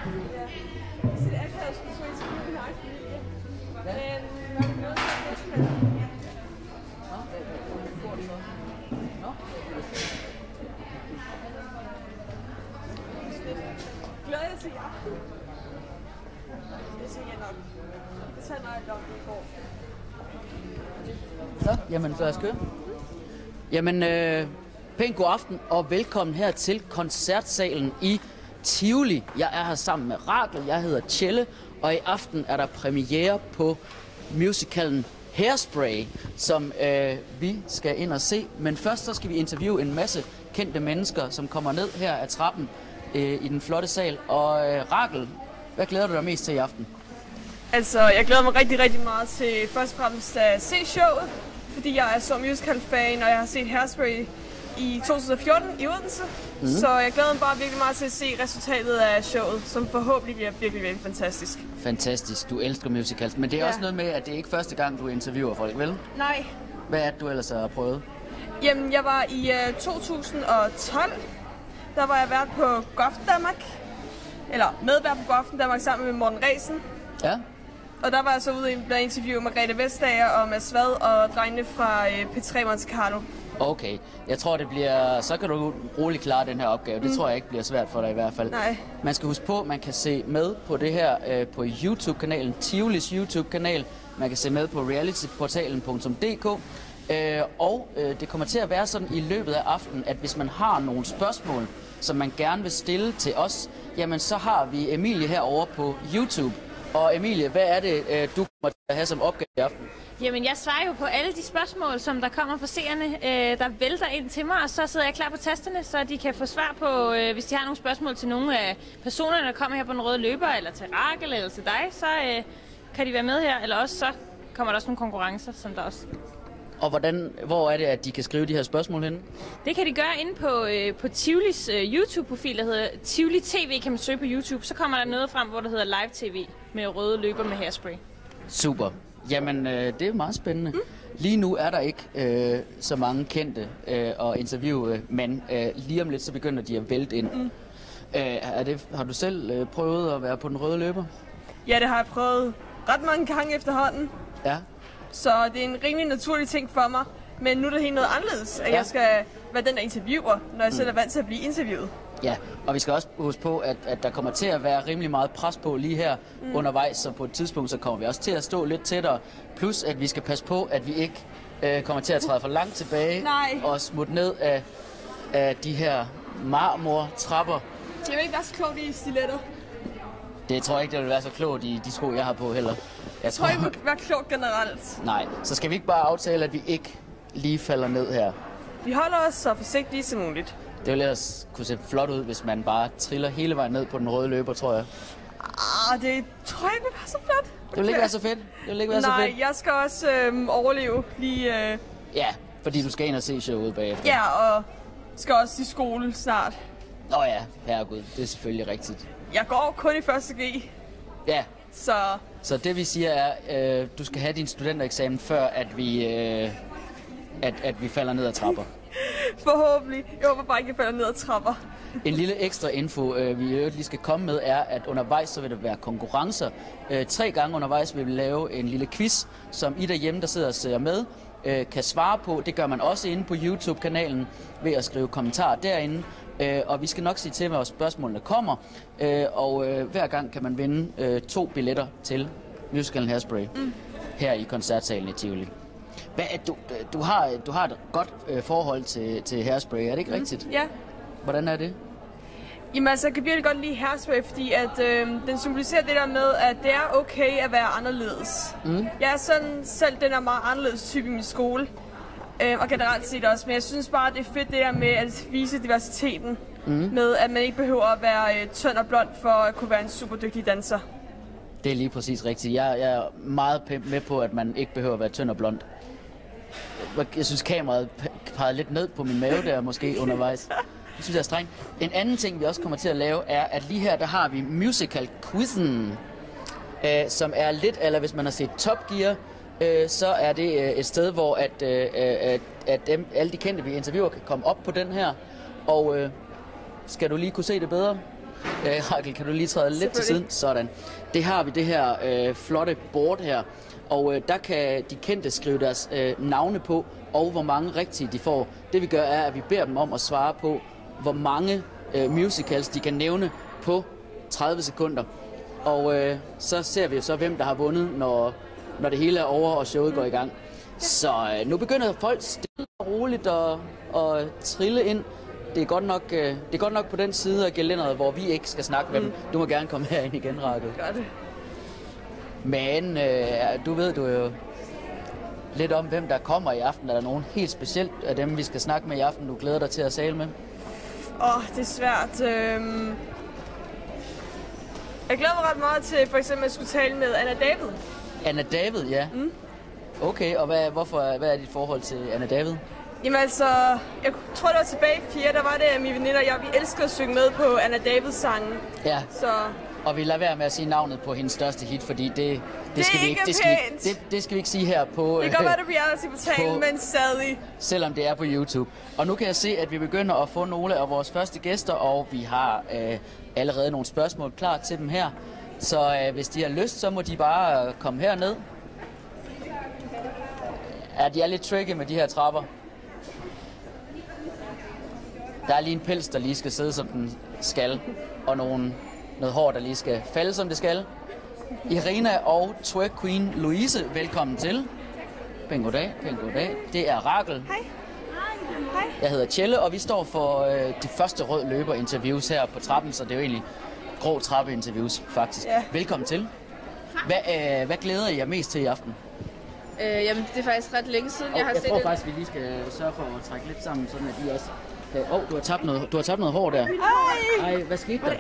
Så det er akavet, at skulle så interviewe min egen familie. Men var det noget, der også kan... Glæder jeg til i aften? Det siger jeg nok. Det tager noget om det i går. Så, jamen så lad os køre. Jamen, pænt god aften og velkommen her til koncertsalen i Tivoli. Jeg er her sammen med Rachel, jeg hedder Tjelle, og i aften er der premiere på musicalen Hairspray, som vi skal ind og se. Men først så skal vi interviewe en masse kendte mennesker, som kommer ned her ad trappen i den flotte sal. Og Rachel, hvad glæder du dig mest til i aften? Altså, jeg glæder mig rigtig, rigtig meget til først og fremmest at se showet, fordi jeg er så musical-fan, og jeg har set Hairspray i 2014 i Odense. Så jeg glæder mig bare virkelig meget til at se resultatet af showet, som forhåbentlig bliver virkelig, virkelig fantastisk. Fantastisk. Du elsker musicals, men det er også noget med, at det er ikke første gang, du interviewer folk, vel? Nej. Hvad er det, du ellers har prøvet? Jamen, jeg var i 2012, der var jeg vært på Goften Danmark, eller medvært på Goften Danmark sammen med Morten Resen. Ja. Og der var jeg så ude og interviewe Margrethe Vestager og Mads Vad og drengene fra P3 Monte Carlo. Okay, jeg tror det bliver, så kan du roligt klare den her opgave. Det tror jeg ikke bliver svært for dig i hvert fald. Nej. Man skal huske på, at man kan se med på det her på YouTube-kanalen, Tivolis YouTube-kanal. Man kan se med på realityportalen.dk. Og det kommer til at være sådan i løbet af aftenen, at hvis man har nogle spørgsmål, som man gerne vil stille til os, jamen så har vi Emilie herovre på YouTube. Og Emilie, hvad er det, du kommer til at have som opgave i aften? Jamen, jeg svarer jo på alle de spørgsmål, som der kommer fra seerne, der vælter ind til mig, og så sidder jeg klar på tasterne, så de kan få svar på, hvis de har nogle spørgsmål til nogle af personerne, der kommer her på den røde løber, eller til Rachel, eller til dig, så kan de være med her, eller også så kommer der også nogle konkurrencer, som der også. Og hvor er det, at de kan skrive de her spørgsmål henne? Det kan de gøre inde på Tivolis YouTube-profil, der hedder Tivoli TV, kan man søge på YouTube. Så kommer der noget frem, hvor der hedder Live TV med røde løber med Hairspray. Super. Jamen, det er meget spændende. Lige nu er der ikke så mange kendte at interviewe, men lige om lidt så begynder de at vælte ind. Har du selv prøvet at være på den røde løber? Ja, det har jeg prøvet ret mange gange efterhånden. Ja. Så det er en rimelig naturlig ting for mig. Men nu er det helt noget anderledes, at jeg skal være den, der interviewer, når jeg selv er vant til at blive interviewet. Ja, og vi skal også huske på, at der kommer til at være rimelig meget pres på lige her undervejs, så på et tidspunkt så kommer vi også til at stå lidt tættere. Plus at vi skal passe på, at vi ikke kommer til at træde for langt tilbage og smutte ned af de her marmortrapper. Det vil ikke være så klogt i stiletter. Det tror jeg ikke, det vil være så klogt i de sko, jeg har på heller. Jeg tror ikke, det vil være klogt generelt. Nej, så skal vi ikke bare aftale, at vi ikke lige falder ned her? Vi holder os så forsigtigt som muligt. Det ville ellers kunne se flot ud, hvis man bare triller hele vejen ned på den røde løber, tror jeg. Det tror jeg ikke vil være så flot. Det vil ikke være så fedt. Nej, jeg skal også overleve lige... Ja, fordi du skal ind og se showet bagefter. Ja, og skal også i skole snart. Nå ja, herregud, det er selvfølgelig rigtigt. Jeg går kun i 1. G. Ja. Så det vi siger er, du skal have din studentereksamen, før at vi falder ned ad trapper. Forhåbentlig. Jeg håber bare ikke, jeg falder ned ad trapper. En lille ekstra info, vi lige skal komme med, er, at undervejs så vil der være konkurrencer. 3 gange undervejs vil vi lave en lille quiz, som I derhjemme, der sidder og ser med, kan svare på. Det gør man også inde på YouTube-kanalen ved at skrive kommentarer derinde. Og vi skal nok sige til, hvor spørgsmålene kommer. Og hver gang kan man vinde 2 billetter til musicalen Hairspray her i koncertsalen i Tivoli. Du har et godt forhold til Hairspray, er det ikke rigtigt? Ja. Hvordan er det? Jamen altså, jeg kan virkelig godt lide Hairspray, fordi at den symboliserer det der med, at det er okay at være anderledes. Jeg er sådan selv den er meget anderledes type i min skole. Og generelt set også, men jeg synes bare, det er fedt det der med at vise diversiteten. Med at man ikke behøver at være tynd og blond for at kunne være en super dygtig danser. Det er lige præcis rigtigt. Jeg er meget med på, at man ikke behøver at være tynd og blond. Jeg synes, kameraet pegede lidt ned på min mave der måske undervejs. Det synes jeg er strengt. En anden ting, vi også kommer til at lave, er, at lige her, der har vi musical-quizzen, som er lidt, eller hvis man har set Top Gear, så er det et sted, hvor alle de kendte, vi interviewer, kan komme op på den her. Og skal du lige kunne se det bedre? Rakel, kan du lige træde lidt til siden? Sådan. Det har vi det her flotte board her, og der kan de kendte skrive deres navne på, og hvor mange rigtige de får. Det vi gør er, at vi beder dem om at svare på, hvor mange musicals de kan nævne på 30 sekunder. Og så ser vi så, hvem der har vundet, når det hele er over, og showet går i gang. Så nu begynder folk stille og roligt at trille ind. Det er godt nok på den side af gelænderet, hvor vi ikke skal snakke med dem. Du må gerne komme herind igen, Rakel. Gør det. Men du ved jo lidt om, hvem der kommer i aften. Er der nogen helt specielt af dem, vi skal snakke med i aften, du glæder dig til at tale med? Det er svært. Jeg glæder mig ret meget til for eksempel at skulle tale med Anna David. Anna David, ja. Okay, og hvad er dit forhold til Anna David? Jamen altså, jeg tror det var tilbage i 4, der var det, at mine veninder og jeg, vi elskede at synge med på Anna Davids sange. Ja. Så og vi lader være med at sige navnet på hendes største hit, fordi det skal vi ikke. Det skal vi ikke sige her på. Det kan godt være, det bliver reality-portalen, men stadig. Selvom det er på YouTube. Og nu kan jeg se, at vi begynder at få nogle af vores første gæster, og vi har allerede nogle spørgsmål klar til dem her. Så hvis de har lyst, så må de bare komme herned. De er lidt tricky med de her trapper. Der er lige en pels, der lige skal sidde, som den skal, og noget hår, der lige skal falde, som det skal. Irina og twerk queen Louise, velkommen til. Pæn goddag, pæn goddag. Det er Rakel. Hej. Hej. Jeg hedder Tjelle, og vi står for de første rød løber-interviews her på trappen, så det er jo egentlig grå trappe-interviews, faktisk. Ja. Velkommen til. Hvad glæder I jer mest til i aften? Jamen, det er faktisk ret længe siden, jeg har set det. Jeg tror faktisk, vi lige skal sørge for at trække lidt sammen, sådan at de også kan... du har tabt noget hår der. Ej, hvad skete der?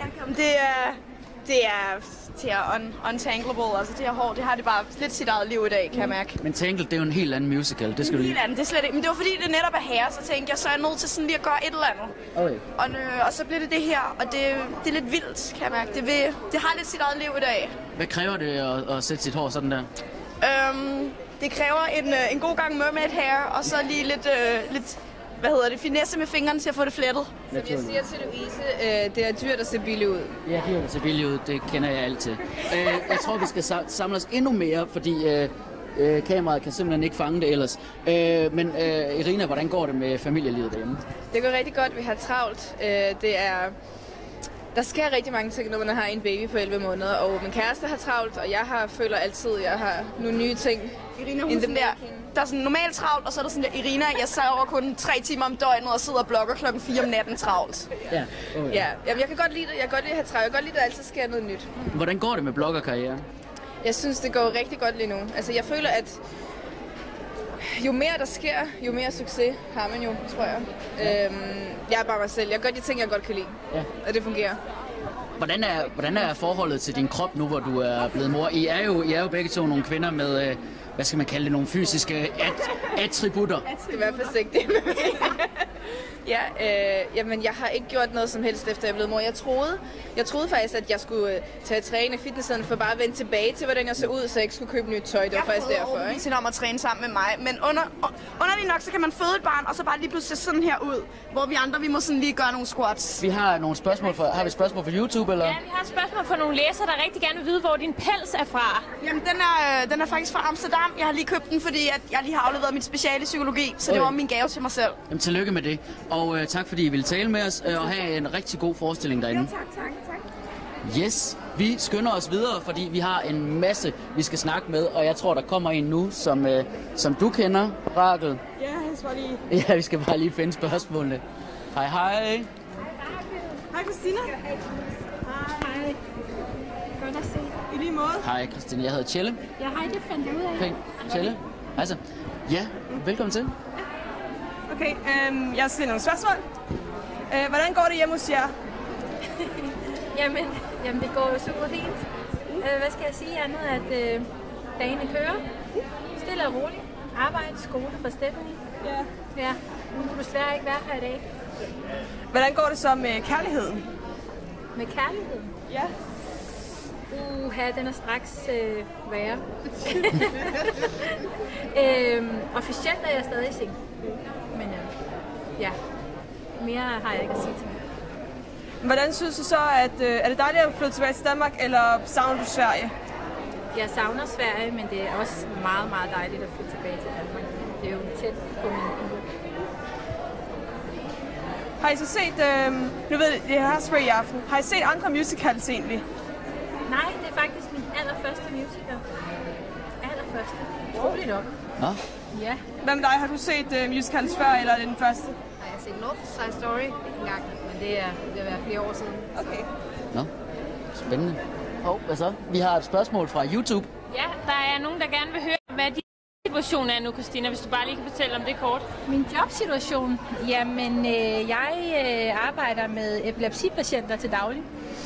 Det er untangleable, altså det her hår, det har det bare lidt sit eget liv i dag, kan jeg mærke. Men Tangled, det er jo en helt anden musical, det skal du lige... Helt anden, det er slet ikke, men det var fordi det netop er herre, så tænkte jeg, så er jeg nødt til sådan lige at gøre et eller andet. Okay. Og så bliver det her, og det er lidt vildt, kan jeg mærke. Det har lidt sit eget liv i dag. Hvad kræver det at sætte sit hår sådan der? Det kræver en god gang mermaid hair, og så lige lidt finesse med fingrene til at få det flettet. Som jeg siger til Louise, det er dyrt at se billig ud. Ja, dyrt at se billig ud, det kender jeg altid. Jeg tror, vi skal samle os endnu mere, fordi kameraet kan simpelthen ikke fange det ellers. Men Irina, hvordan går det med familielivet derhjemme? Det går rigtig godt, vi har travlt. Der sker rigtig mange ting, når man har en baby på 11 måneder, og min kæreste har travlt, og jeg føler altid, at jeg har nogle nye ting. Irina, der er sådan normalt travlt, og så er der sådan der, Irina, jeg sover kun 3 timer om døgnet og sidder og blogger klokken 4 om natten travlt. Ja, okay. Ja, jamen, jeg kan godt lide det. Jeg kan godt lide at have travlt. Jeg kan godt lide, at der altid sker noget nyt. Hvordan går det med bloggerkarrieren? Jeg synes, det går rigtig godt lige nu. Altså, jeg føler, at jo mere der sker, jo mere succes har man jo, tror jeg. Jeg er bare mig selv. Jeg gør de ting, jeg godt kan lide. Ja. Og det fungerer. Hvordan er forholdet til din krop nu, hvor du er blevet mor? I er jo begge to nogle kvinder med, hvad skal man kalde det, nogle fysiske attributter. Jeg skal være forsigtig. Ja, jamen jeg har ikke gjort noget som helst efter jeg blev mor. Jeg troede faktisk, at jeg skulle tage træne i fitnessen for bare at vende tilbage til, hvordan jeg så ud, så jeg ikke skulle købe nyt tøj. Det var faktisk derfor. Jeg prøvede om at træne sammen med mig, men underligt nok, så kan man føde et barn, og så bare lige pludselig sådan her ud, hvor vi andre, vi må sådan lige gøre nogle squats. Vi har nogle spørgsmål har vi et spørgsmål fra YouTube, eller? Ja, vi har et spørgsmål fra nogle læsere, der rigtig gerne vil vide, hvor din pels er fra. Jamen, den er faktisk fra Amsterdam. Jeg har lige købt den, fordi at jeg lige har afleveret mit speciale i psykologi, så det var min gave til mig selv. Jamen, tillykke med det. Og tak fordi I ville tale med os og have en rigtig god forestilling derinde. Jo, tak. Yes, vi skynder os videre, fordi vi har en masse, vi skal snakke med, og jeg tror, der kommer en nu, som du kender, Rakel. Ja, jeg skal lige... Ja, vi skal bare lige finde spørgsmålene. Hej. Hej, Christina. Hej. Godt at se. I lige måde. Hej, Christina. Jeg hedder Tjelle. Ja, hej, det fandt jeg ud af. Pænt. Tjelle. Altså, ja, velkommen til. Okay, jeg har stillet nogle spørgsmål. Hvordan går det hjemme hos jer? Jamen, det går jo super fint. Hvad skal jeg sige andet, at dagene kører? Stille og roligt. Arbejde, skole for Stephanie. Ja, hun kunne desværre ikke være her i dag. Hvordan går det så med kærligheden? Med kærligheden? Ja. Den er straks værre. Officielt er jeg stadig single. Men ja, mere har jeg ikke at sige til mig. Hvordan synes du så, at er det dejligt at flytte tilbage til Danmark, eller savner du Sverige? Jeg savner Sverige, men det er også meget, meget dejligt at flytte tilbage til Danmark. Det er jo tæt på min by. Har I så set, nu ved jeg, det er Hairspray i aften, har I set andre musicals egentlig? Nej, det er faktisk min allerførste musical. Allerførste. Utroligt nok. Nå? Ja. Hvad med dig? Har du set musicals før, eller er det den første? Jeg har set North Side Story en gang, men det vil være flere år siden. Okay. Nå, spændende. Hvad så? Vi har et spørgsmål fra YouTube. Ja, der er nogen, der gerne vil høre, hvad din situation er nu, Christina, hvis du bare lige kan fortælle om det kort. Min jobsituation? Jamen, jeg arbejder med epilepsipatienter til daglig.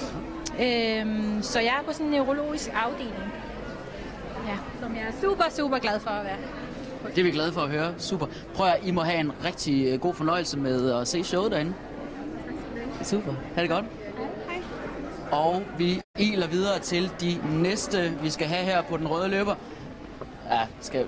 Så jeg er på sådan en neurologisk afdeling. Ja, som jeg er super, super glad for at være. Det er vi glade for at høre. Super. Prøv at I må have en rigtig god fornøjelse med at se showet derinde. Super. Ha' det godt. Hej. Og vi iler videre til de næste, vi skal have her på den røde løber. Ja,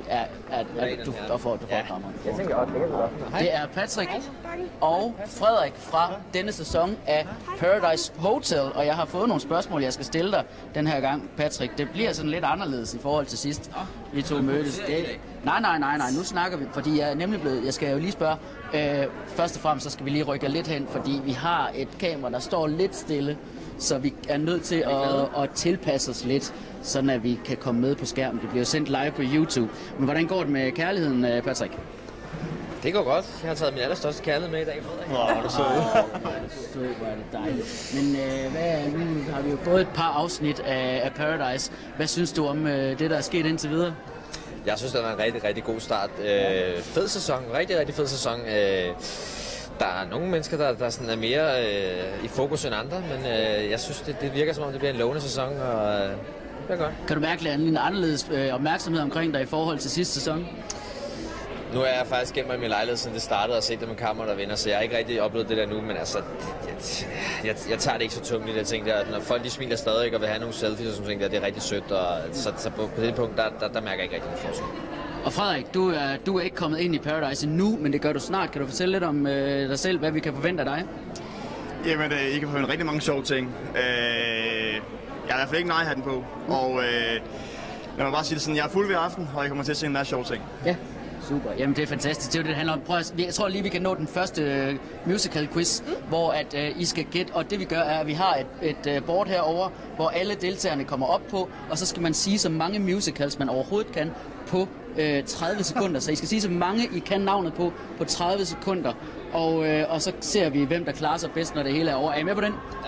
du får krammeren. Jeg tænker også, Det er Patrick og Frederik fra denne sæson af Paradise Hotel, og jeg har fået nogle spørgsmål, jeg skal stille dig den her gang, Patrick. Det bliver sådan lidt anderledes i forhold til sidst, vi to mødtes. Nej, nu snakker vi, fordi jeg er nemlig blevet, jeg skal jo lige spørge, først og fremmest så skal vi lige rykke lidt hen, fordi vi har et kamera, der står lidt stille, så vi er nødt til at tilpasse os lidt, sådan at vi kan komme med på skærmen. Det bliver sendt live på YouTube. Men hvordan går det med kærligheden, Patrick? Det går godt. Jeg har taget min allerstørste kærlighed med i dag, Frederik. Hvor er det dejligt. Men nu har vi jo fået et par afsnit af Paradise. Hvad synes du om det, der er sket indtil videre? Jeg synes, det var en rigtig, rigtig god start. Fed sæson. Rigtig, rigtig fed sæson. Der er nogle mennesker, der sådan er mere i fokus end andre, men jeg synes, det virker som om, det bliver en lovende sæson, og det bliver godt. Kan du mærke en anderledes opmærksomhed omkring dig i forhold til sidste sæson? Nu er jeg faktisk gennem min lejlighed, siden det startede, og set det med kammer, der vinder, så jeg har ikke rigtig oplevet det der nu, men altså, jeg tager det ikke så tungt i det ting der. Når folk de smiler stadig og vil have nogle selfies og sådan ting der, det er rigtig sødt, og så på det punkt, der mærker jeg ikke rigtig en forskel. Og Frederik, du er ikke kommet ind i Paradise endnu, men det gør du snart. Kan du fortælle lidt om dig selv, hvad vi kan forvente af dig? Jamen, I kan forvente rigtig mange sjove ting. Jeg har i hvert fald ikke nej-hatten på, og lad mig bare sige det sådan, jeg er fuld ved aften, og jeg kommer til at se en masse sjove ting. Ja, super. Jamen, det er fantastisk. Det er jo det, handler om. Jeg tror lige, vi kan nå den første musical quiz, hvor at I skal gætte, og det vi gør er, at vi har et board herover, hvor alle deltagerne kommer op på, og så skal man sige så mange musicals, man overhovedet kan på 30 sekunder. Så I skal sige så mange, I kan navnet på 30 sekunder. Og så ser vi, hvem der klarer sig bedst, når det hele er over. Er I med på den? Ja.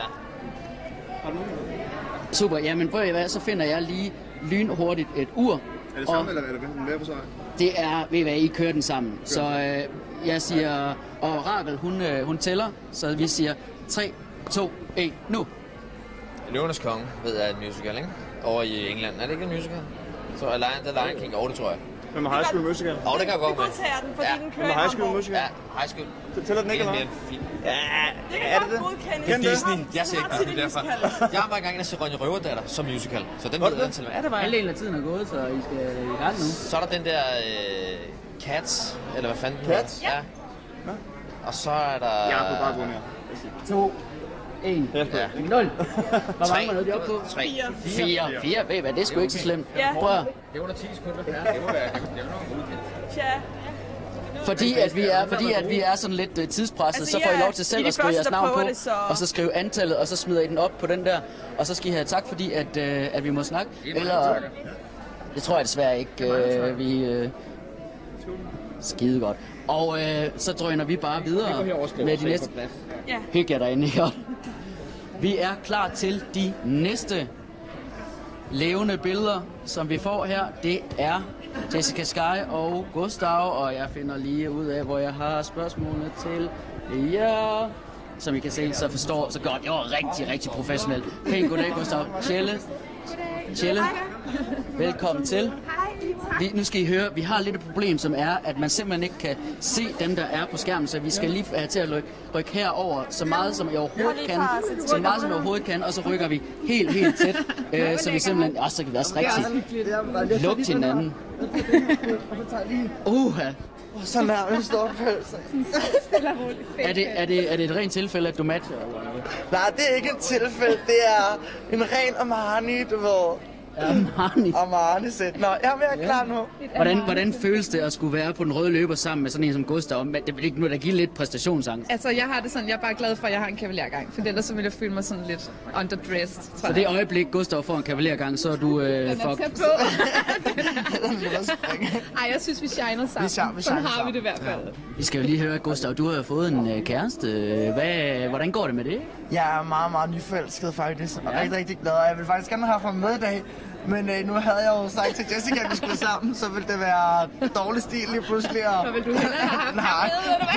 Super. Jamen, prøv at så finder jeg lige lynhurtigt et ur. Er det samme, eller er det hver på sig? Det er, ved I hvad, I kører den sammen. Så jeg siger, og Rakel, hun tæller, så vi siger 3, 2, 1, nu. Løvernes Konge, ved jeg, er en musical, ikke? Over i England. Er det ikke en musical? Så er Lion King over det, tror jeg. Hvem har High School Musical? Og det kan jeg godt med. Du tager den, fordi den kører Hvem i har High School Hamburg. Musical? Ja, High School. Tæller den ikke, eller Det er hvad? mere film. Ja, Det kan er godt det det? godkende. Det er Disney. Du Jeg ser har ikke set Disney derfor. musical. Jeg har bare engang at se Ronja Røverdatter som musical. Så den ved jeg til. Er det bare? Halvdelen af tiden er gået, så I skal i gang nu. Så er der den der Cats, eller hvad fanden den Cats? hedder. Ja. Og så er der... Jeg er på bare grund her. 2, 1, Ja. 0. Hvor mange var de oppe på? 3. 4. Ved I hvad, det er sgu ikke så slemt. Ja. Prøv at, Det er under 10 sekunder. Det må være nogen udkendt. Tja. fordi at vi er sådan lidt tidspresset, Altså, så får I lov til selv I er at de skrive første, jeres der navn på, prøver det, så- og så skrive antallet, og så smider I den op på den der, og så skal I have tak, fordi at vi må snakke. Eller, det tror jeg desværre ikke, vi... Skide godt. Og så drøner vi bare videre med de næste... Ja. Hyg jer derinde, ja. Vi er klar til de næste levende billeder, som vi får her. Det er Jessica Sky og Gustav, og jeg finder lige ud af, hvor jeg har spørgsmålene til jer. Som I kan se, så forstår så godt. Jeg var rigtig, rigtig professionel. Pænt goddag, Gustav. Tjelle. Velkommen til. Nu skal I høre, vi har lidt et problem, som er, at man simpelthen ikke kan se dem, der er på skærmen, så vi skal lige have til at rykke herover så meget som I overhovedet kan, så meget som I overhovedet kan, og så rykker vi helt tæt, så vi simpelthen, så kan vi også rigtig lugte hinanden. Så nærmest står pølser. Er det et rent tilfælde, at du matcher? Nej, det er ikke et tilfælde. Det er en ren Armani, du ved. Armani-sæt. Nå, jeg er klar nu. Hvordan føles det at skulle være på den røde løber sammen med sådan en som Gustav? Det vil ikke nu da give lidt præstationsangst. Altså, jeg har det sådan, jeg er bare glad for, at jeg har en kavalergang, for ellers så vil jeg føle mig sådan lidt underdressed. Så det øjeblik, Gustav får en kavalergang, så er du fucked. Ej, jeg synes, vi shiner sammen. Sådan har vi det i hvert fald. Vi skal jo lige høre, Gustav, du har jo fået en kæreste. Hvordan går det med det? Jeg er meget, meget nyforelsket faktisk, og rigtig glad. Jeg vil faktisk gerne have ham med i dag. Men nu havde jeg jo sagt til Jessica, at vi skulle sammen, så ville det være dårlig stil lige pludselig. Så vil du hellere have haft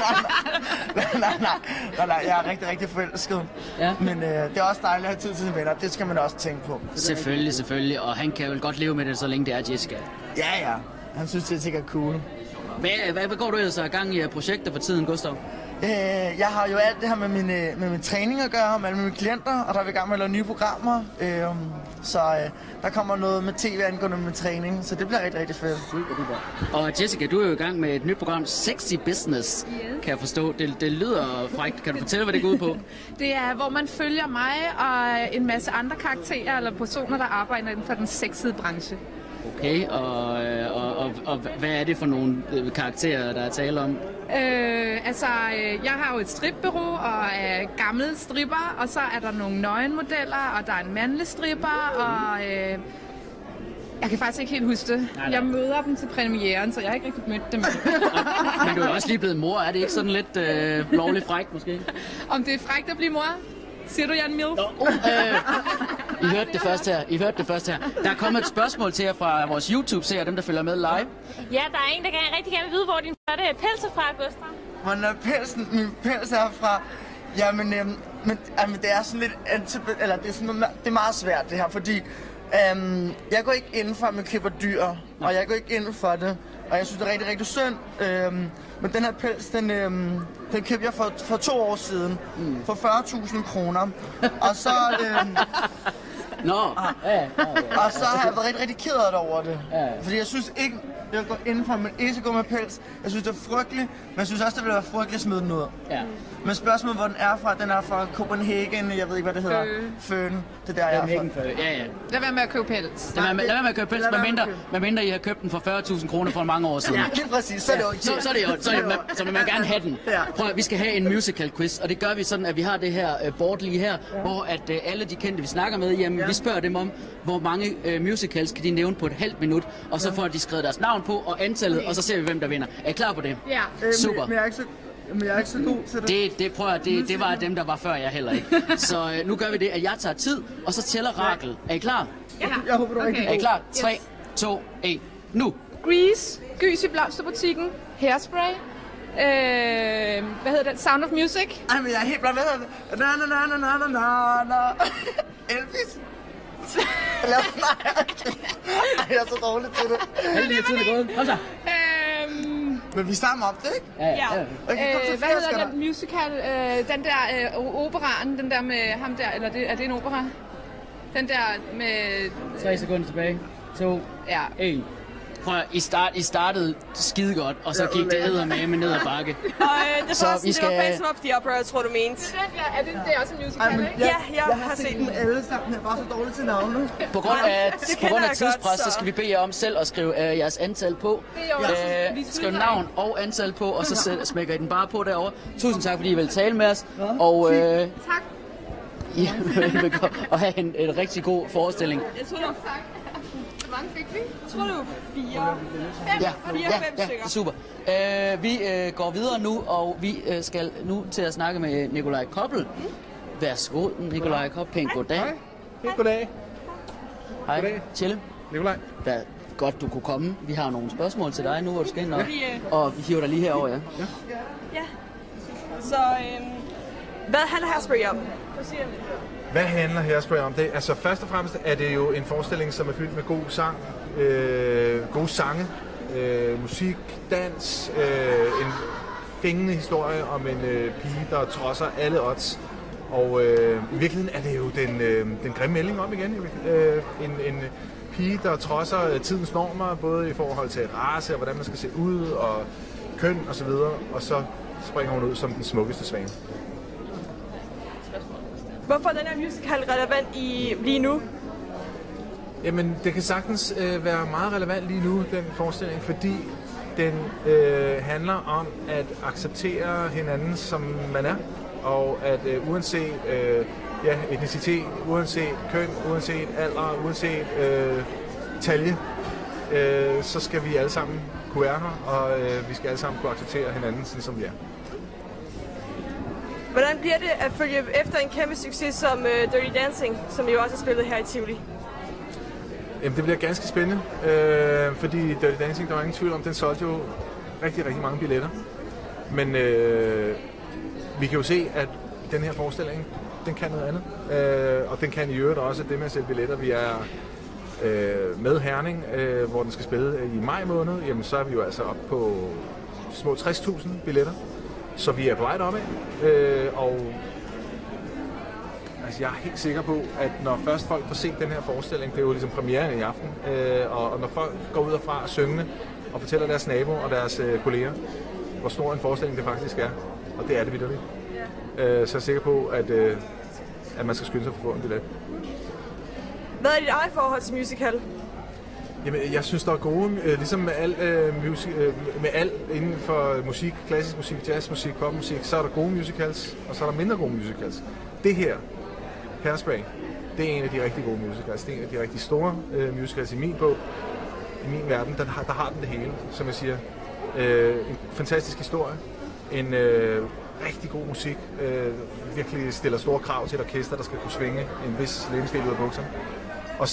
Nej, jeg er rigtig forelsket. Ja. Men det er også dejligt at have tid til sine venner, det skal man også tænke på. Selvfølgelig, og han kan jo godt leve med det, så længe det er Jessica. Ja, han synes, det er sikkert cool. Hvad går du ellers i gang i projekter for tiden, Gustav? Jeg har jo alt det her med min træning at gøre, med alle mine klienter, og der er vi i gang med at lave nye programmer. Så der kommer noget med tv angående med træning, så det bliver rigtig fedt. Og Jessica, du er jo i gang med et nyt program, Sexy Business, kan jeg forstå. Det lyder frækt. Kan du fortælle, hvad det går ud på? Det er, hvor man følger mig og en masse andre karakterer eller personer, der arbejder inden for den sexede branche. Okay, og hvad er det for nogle karakterer, der er tale om? Jeg har jo et stripbureau og er gammel stripper, og så er der nogle nøgenmodeller, og der er en mandlig stripper, og jeg kan faktisk ikke helt huske det. Jeg møder dem til premieren, så jeg har ikke rigtig mødt dem. Men du er også lige blevet mor, er det ikke sådan lidt lovligt frækt måske? Om det er frækt at blive mor? Siger du, Jan Milf? I hørte det først her. Der er kommet et spørgsmål til jer fra vores YouTube-seere, dem der følger med live. Ja, der er en, der rigtig gerne vide, hvor din flotte pels er fra, Gustav. Hvordan min pels er fra? Jamen, det er sådan lidt... det er meget svært, det her, fordi... jeg går ikke inden for, at man køber dyr, og jeg går ikke inden for det. Og jeg synes, det er rigtig synd. Men den her pels, den købte jeg for 2 år siden. For 40.000 kroner. Og så... Og så har jeg været rigtig ked af det over det. Fordi jeg synes ikke, jeg går indenfor, men ikke skal gå med pels. Jeg synes, det er frygteligt, men jeg synes også, det ville være frygteligt at smide den ud. Men spørgsmålet, hvor den er fra Copenhagen, jeg ved ikke, hvad det hedder. Føn. Det er der, jeg er fra. Lad være med at købe pels. Lad være med at købe pels, medmindre I har købt den for 40.000 kroner for mange år siden. Ja, lige præcis. Så er det okay. Så vil man gerne have den. Prøv, vi skal have en musical quiz, og det gør vi sådan, at vi har det her board lige her, hvor at alle de kendte, vi snakker med, jamen vi spørger dem om, hvor mange musicals kan de nævne på et halvt minut, og så får de skrevet deres navn på og antallet, og så ser vi, hvem der vinder. Er I klar på det? Ja. Super. Men jeg er ikke så god til det. Det var dem, der var før jeg heller ikke. Så nu gør vi det, at jeg tager tid, og så tæller Rakel. Er I klar? Ja. Jeg håber, du er Er I klar? 3, 2, 1, nu! Grease, Gys i blomsterbutikken, Hairspray, hvad hedder det? Sound of Music. Ej, men jeg er helt blandt, hvad hedder det? Na. Elvis. Jeg er så dårlig til det. Heldig tid er gået. Kom så. Men vi stammer op det, ikke? Ja. Hvad hedder den musical? Den der operaen, den der med ham der, eller er det en opera? Den der med... 3 sekunder tilbage. 2, 1. Prøv at, I startede skide godt, og så gik det eddermame ned ad bakke. Og det var Phantom of the Opera, jeg tror du mente. Det er også en musical, ikke? Ja, jeg har set den. Alle sammen er bare så dårlige til navne. På grund af tidspres, så skal vi bede jer om selv at skrive jeres antal på. Skriv navn og antal på, og så smækker I den bare på derovre. Tusind tak, fordi I vil tale med os. Og tak. Og have en rigtig god forestilling. Jeg tror, det var tak. Hvor mange fik vi? Jeg tror, det var 4-5 stykker. Super. Vi går videre nu, og vi skal nu til at snakke med Nikolaj Koppel. Værsgo, Nikolaj Koppel. Pænt goddag. Goddag. Hej. Tjelle. Nikolaj. Hvad godt, du kunne komme. Vi har nogle spørgsmål til dig nu, hvor du skal ind, og vi hiver dig lige herover, ja. Så, hvad handler Hairspray om? Hvad handler Hairspray om? Det, altså først og fremmest er det jo en forestilling, som er fyldt med god sang, gode sange, musik, dans, en fængende historie om en pige, der trodser alle odds. Og i virkeligheden er det jo den grimme melding om igen. En pige, der trodser tidens normer, både i forhold til race og hvordan man skal se ud, og køn og så videre, og så springer hun ud som den smukkeste svane. Hvorfor er den her musical relevant lige nu? Jamen, det kan sagtens være meget relevant lige nu, den forestilling, fordi den handler om at acceptere hinanden, som man er, og at uanset etnicitet, uanset køn, uanset alder, uanset talje, så skal vi alle sammen kunne være her, og vi skal alle sammen kunne acceptere hinanden, sådan som vi er. Hvordan bliver det at følge efter en kæmpe succes som Dirty Dancing, som jo også er spillet her i Tivoli? Jamen, det bliver ganske spændende, fordi Dirty Dancing, der var ingen tvivl om, den solgte jo rigtig, rigtig mange billetter. Men vi kan jo se, at den her forestilling, den kan noget andet. Og den kan i øvrigt også det med at sælge billetter. Vi er med Herning, hvor den skal spille i maj måned, jamen så er vi jo altså op på små 60.000 billetter. Så vi er på vej deroppe, og altså, jeg er helt sikker på, at når først folk får set den her forestilling, det er jo ligesom premieren i aften, og når folk går ud fra at synge og fortæller deres naboer og deres kolleger, hvor stor en forestilling det faktisk er, og det er det vitterligt. Så jeg er sikker på, at man skal skynde sig for at få en billet. Hvad er dit eget forhold til musical? Jamen, jeg synes, der er gode, ligesom med alt inden for musik, klassisk musik, jazzmusik, popmusik, så er der gode musicals, og så er der mindre gode musicals. Det her, Hairspray, det er en af de rigtig gode musicals. Det er en af de rigtig store musicals i min bog, i min verden. Der har den det hele, som jeg siger. En fantastisk historie, en rigtig god musik, virkelig stiller store krav til et orkester, der skal kunne svinge en vis levensdel ud af bukserne. Og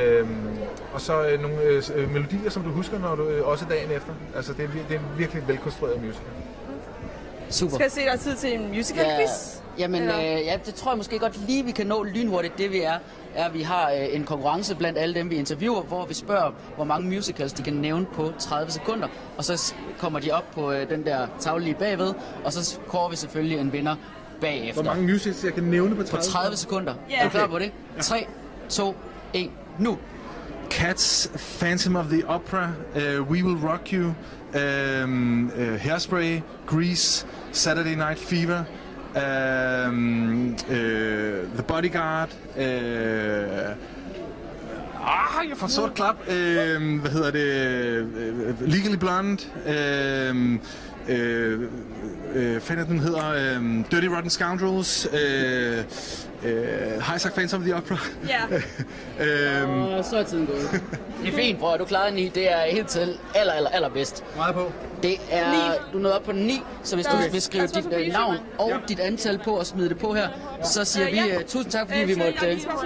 så nogle melodier, som du husker, når du også dagen efter. Altså, det er virkelig et velkonstrueret musical. Super. Skal jeg se, der er tid til en musical-quiz? Jamen, det tror jeg måske godt lige, vi kan nå lynhurtigt. Det vi er, at vi har en konkurrence blandt alle dem, vi interviewer, hvor vi spørger, hvor mange musicals de kan nævne på 30 sekunder. Og så kommer de op på den der tavle lige bagved, og så kårer vi selvfølgelig en vinder bagefter. Hvor mange musicals jeg kan nævne på 30 sekunder? Yeah. Er du klar på det? 3, 2, 1, nu! Cats, Phantom of the Opera, We Will Rock You, Hairspray, Grease, Saturday Night Fever, The Bodyguard, jeg får sort klap, Legally Blonde, den hedder Dirty Rotten Scoundrels, High Sack Phantom of the Opera. Ja. Så er tiden gået. Det er fint, bror. Du klarede 9. Det er helt til allerbedst. Meget på. Det er, du nåede op på 9, så hvis du vil skrive dit navn og dit antal på og smide det på her, så siger vi tusind tak, fordi vi måtte...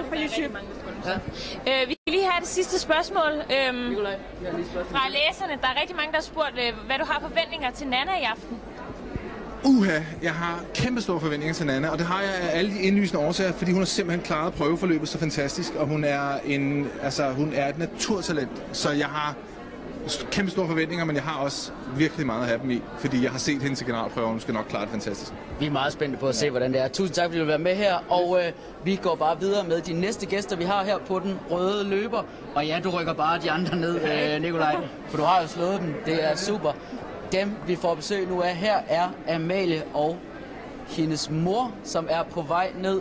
Vi skal lige have det sidste spørgsmål fra læserne. Der er rigtig mange, der har spurgt, hvad du har forventninger til Nanna i aften. Jeg har kæmpe store forventninger til Nanna, og det har jeg af alle de indlysende årsager, fordi hun har simpelthen klaret prøveforløbet så fantastisk, og hun er et naturtalent, så jeg har kæmpe store forventninger, men jeg har også virkelig meget at have dem i, fordi jeg har set hende til generalprøven, og hun skal nok klare det fantastisk. Vi er meget spændte på at se, hvordan det er. Tusind tak, fordi du vil være med her, og vi går bare videre med de næste gæster, vi har her på den røde løber. Og ja, du rykker bare de andre ned, Nikolaj, for du har jo slået dem. Det er super. Dem, vi får besøg nu af her, er Amalie og hendes mor, som er på vej ned.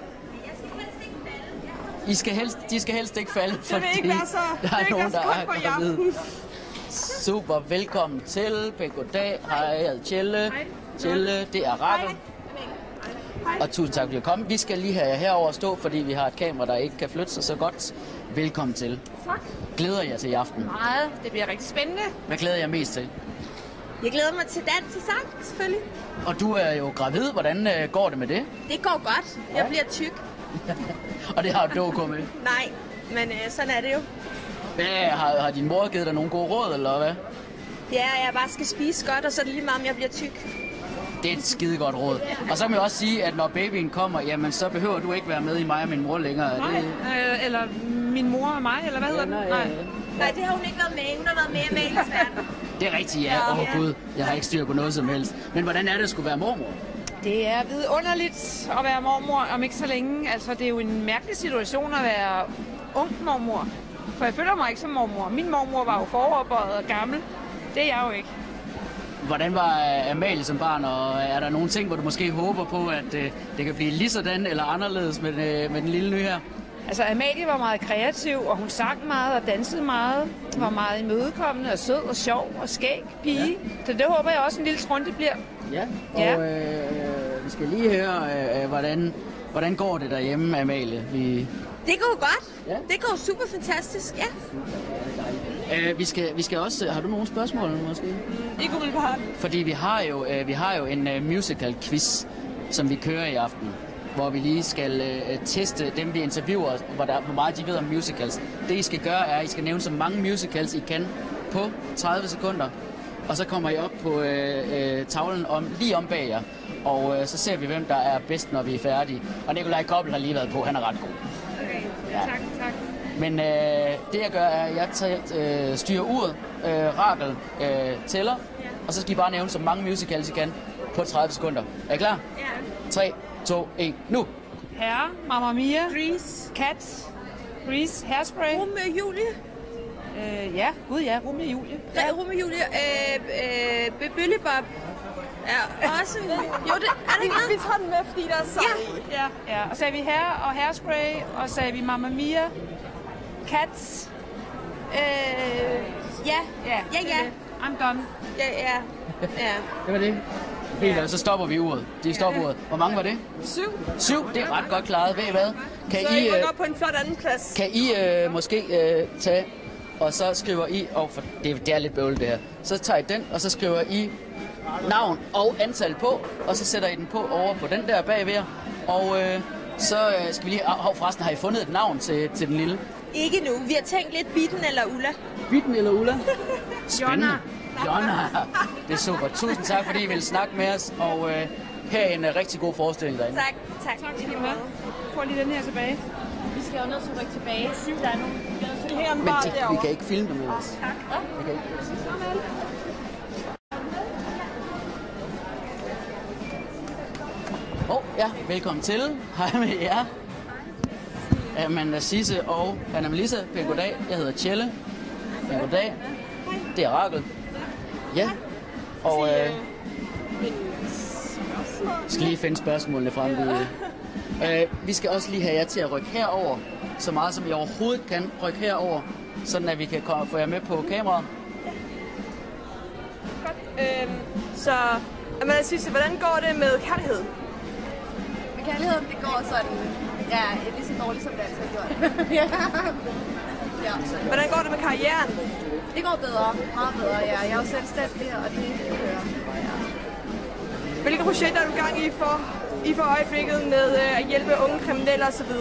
De skal helst ikke falde, fordi der er nogen, der er gravide. Super, velkommen til. Pænt goddag. Hej, Tjelle. Tjelle, det er Rakke. Og tusind tak, fordi du kom. Vi skal lige have jer herover at stå, fordi vi har et kamera, der ikke kan flytte sig så godt. Velkommen til. Tak. Glæder jeg til i aften? Meget. Det bliver rigtig spændende. Hvad glæder jeg mest til? Jeg glæder mig til dans og sang, selvfølgelig. Og du er jo gravid. Hvordan går det med det? Det går godt. Jeg bliver tyk. Og det har du dog kommet med? Nej, men sådan er det jo. Har din mor givet dig nogle gode råd, eller hvad? Ja, jeg bare skal spise godt, og så er det lige meget, om jeg bliver tyk. Det er et skide godt råd. Og så kan jeg også sige, at når babyen kommer, jamen så behøver du ikke være med i mig og min mor længere. Nej, eller min mor og mig, eller hvad hedder den? Nej, det har hun ikke været med. Hun har været med i Amalies verden. Det er rigtigt, ja. Gud, jeg har ikke styr på noget som helst. Men hvordan er det at skulle være mormor? Det er vidunderligt at være mormor om ikke så længe. Altså, det er jo en mærkelig situation at være ung mormor. For jeg føler mig ikke som mormor. Min mormor var jo foroverbøjet og gammel. Det er jeg jo ikke. Hvordan var Amalie som barn, og er der nogle ting, hvor du måske håber på, at det kan blive lige sådan eller anderledes med den lille nye her? Altså, Amalie var meget kreativ, og hun sang meget og dansede meget. Var meget imødekommende og sød og sjov og skæg pige. Ja. Så det håber jeg også en lille trunde bliver. Ja, og vi skal lige høre, hvordan går det derhjemme, Amalie? Det går godt. Ja. Det går super fantastisk, ja. Vi skal også... Har du nogle spørgsmål måske? Ikke umiddelbart. Fordi vi har jo en musical quiz, som vi kører i aften, hvor vi lige skal teste dem, vi interviewer, hvor meget de ved om musicals. Det, I skal gøre, er, at I skal nævne så mange musicals, I kan på 30 sekunder. Og så kommer I op på tavlen lige om bag jer. Og så ser vi, hvem der er bedst, når vi er færdige. Og Nikolaj Koppel har lige været på. Han er ret god. Okay, ja. Tak. Men det, jeg gør, er, at jeg styrer uret. Rakel tæller. Og så skal I bare nævne så mange musicals, I kan på 30 sekunder. Er I klar? Ja. 3, 2, 1, nu! Herre, Mamma Mia, Grease, Cats, Grease, Hairspray. Romeo og Julie. Ja, Romeo og Julie. Ja, Romeo og Julie. Bøllebop. Ja, også. Jo, det er det ikke Vi tager den med, fordi der er sang. Ja. Og så sagde vi Herre og Hairspray, og så sagde vi Mamma Mia, Cats. Ja. I'm done. Ja. Det var det. Fint, og så stopper vi uret. De stopper uret. Hvor mange var det? 7. Det er ret godt klaret. Ved I hvad? Så I rykker op på en flot anden plads. Kan I måske tage, og så skriver I, for det er lidt bøvlet det her, så tager I den, og så skriver I navn og antal på, og så sætter I den på over på den der bagved jer. Og så skal vi lige... forresten, har I fundet et navn til den lille? Ikke nu. Vi har tænkt lidt Bitten eller Ulla. Bitten eller Ulla? Spændende. Jonna. Det er super. Tusind tak, fordi I ville snakke med os, og her er en rigtig god forestilling derinde. Tak skal du have. Får lige den her tilbage. Vi skal jo nødt til at rykke tilbage. Der er nogle... Men vi kan ikke filme dem med os. Tak. Okay. Velkommen til. Hej med jer. Amanda Sisse og Anna Melissa. Pæn goddag. Jeg hedder Tjelle. Pæn goddag. Det er Rakel. Ja. Og skal lige finde spørgsmålene frem. Vi skal også lige have jer til at rykke herover, så meget som I overhovedet kan rykke herover, sådan at vi kan få jer med på kameraet. Godt. Så Amanda Sisse, hvordan går det med kærlighed? Med kærligheden, det går sådan, lige så dårligt, som det altid har gjort. Ja. Hvordan går det med karrieren? Det går bedre, meget bedre, ja. Jeg er jo selvstændig, og det kører. Ja. Hvilke projekter er du gang i for øjeblikket med at hjælpe unge kriminelle osv.?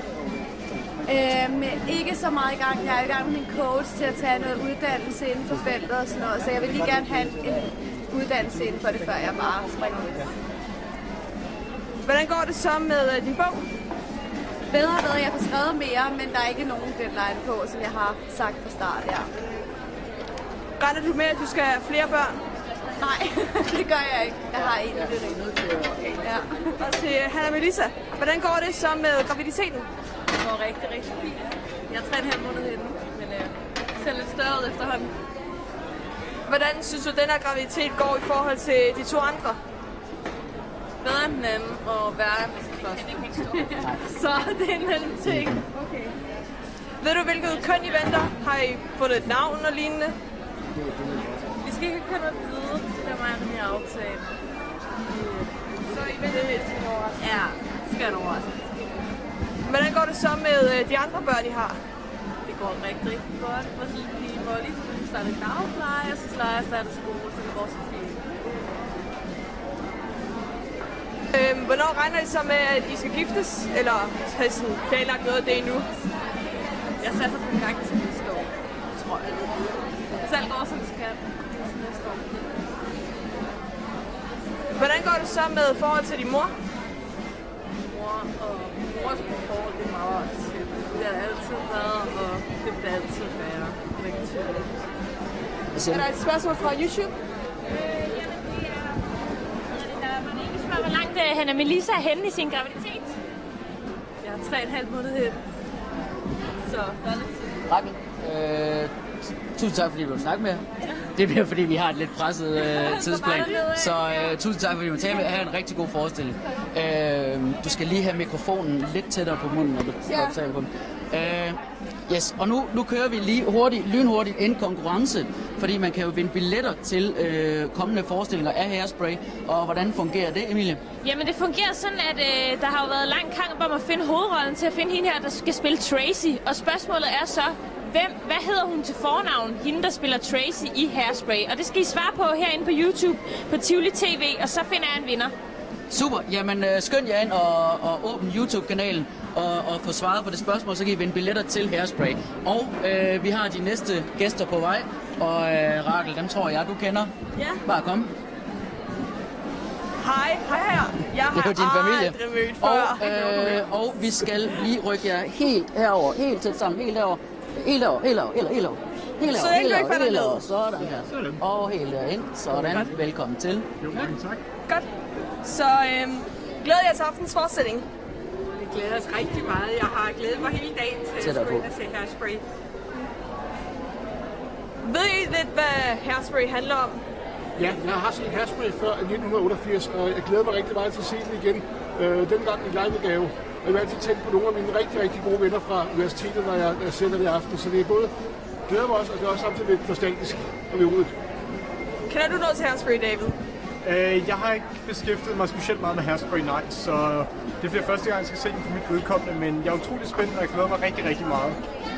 Ikke så meget i gang. Jeg er i gang med min coach til at tage noget uddannelse inden for feltet og sådan noget, så jeg vil lige gerne have en uddannelse inden for det, før jeg bare springer ud. Hvordan går det så med din bog? Bedre og bedre. Jeg får skrevet mere, men der er ikke nogen deadline på, som jeg har sagt fra start, ja. Regner du med, at du skal have flere børn? Nej, det gør jeg ikke. Jeg har en, det er rigtigt. Ja. Og til Hanna Melissa, hvordan går det så med graviditeten? Det går rigtig, rigtig fint. Jeg er 3,5 måneder henne, men det ser lidt større ud efterhånden. Hvordan synes du, at den her graviditet går i forhold til de to andre? Bedre end den anden og værre end den første. Så det er en mellem ting. Okay. Ved du, hvilket køn I venter? Har I fundet et navn og lignende? Vi skal ikke kunne vide, det er mig en her aftale. Så I venter lidt til en overraskelse? Ja, det skal jeg også. Hvordan går det så med de andre børn, I har? Det går rigtig, rigtig godt. Vores lille pige Molly, hun starter i dagpleje, og så starter jeg skole, så det går så fint. Hvornår regner I så med, at I skal giftes? Eller har I sådan planlagt noget af det endnu? Jeg satser på en gang til næste år, tror jeg. Hvis alt går, som det skal. Næste år. Hvordan går det så med forhold til din mor? Mor og mors forhold, det er meget tæt. Det har altid været, og det vil altid være. Er der et spørgsmål fra YouTube? Hvor langt Hanna Melissa er henne i sin graviditet? Jeg er 3,5 måneder hen. Så der er lidt tid. Rakel, tusind tak, fordi du vil snakke med jer. Det bliver, fordi vi har et lidt presset tidsplan. Så tusind tak, fordi du vil tale med jer. Have en rigtig god forestilling. Du skal lige have mikrofonen lidt tættere på munden, når du taler på den. Yes, og nu kører vi lige lynhurtigt en konkurrence, fordi man kan jo vinde billetter til kommende forestillinger af Hairspray. Og hvordan fungerer det, Emilie? Jamen det fungerer sådan, at der har jo været lang kamp om at finde hovedrollen til at finde hende her, der skal spille Tracy. Og spørgsmålet er så, hvad hedder hun til fornavn, hende der spiller Tracy i Hairspray? Og det skal I svare på herinde på YouTube, på Tivoli TV, og så finder jeg en vinder. Super, jamen skynd jer ind og åbn YouTube-kanalen og få svaret på det spørgsmål, så kan I vinde billetter til Hairspray. Og vi har de næste gæster på vej, og Rakel, dem tror jeg, du kender. Ja. Bare kom. Hej her. Jeg har det er din familie. aldrig mødt før. Og vi skal lige rykke jer helt herover, helt tæt sammen, helt herover. Helt herover. Sådan her. Og helt derind. Sådan. Velkommen til. Jo, tak. Godt. Så glæder jeg til aftens forestilling. Vi glæder os rigtig meget. Jeg har glædet mig hele dagen til at skulle ind og se Hairspray. Ved I lidt, hvad Hairspray handler om? Ja, jeg har set Hairspray før i 1988, og jeg glæder mig rigtig meget til at se den igen. Dengang i liveudgave. Og jeg vil altid tænke på nogle af mine rigtig, rigtig gode venner fra universitetet, når jeg sender det i aften. Så det er både glæder mig også, og det er også samtidig lidt nostalgisk og vemodigt. Kender du noget til Hairspray, David? Jeg har ikke beskæftiget mig specielt meget med Hairspray Night, så det bliver første gang, jeg skal se den for mit vedkommende, men jeg er utrolig spændt, og jeg glæder mig rigtig, rigtig meget.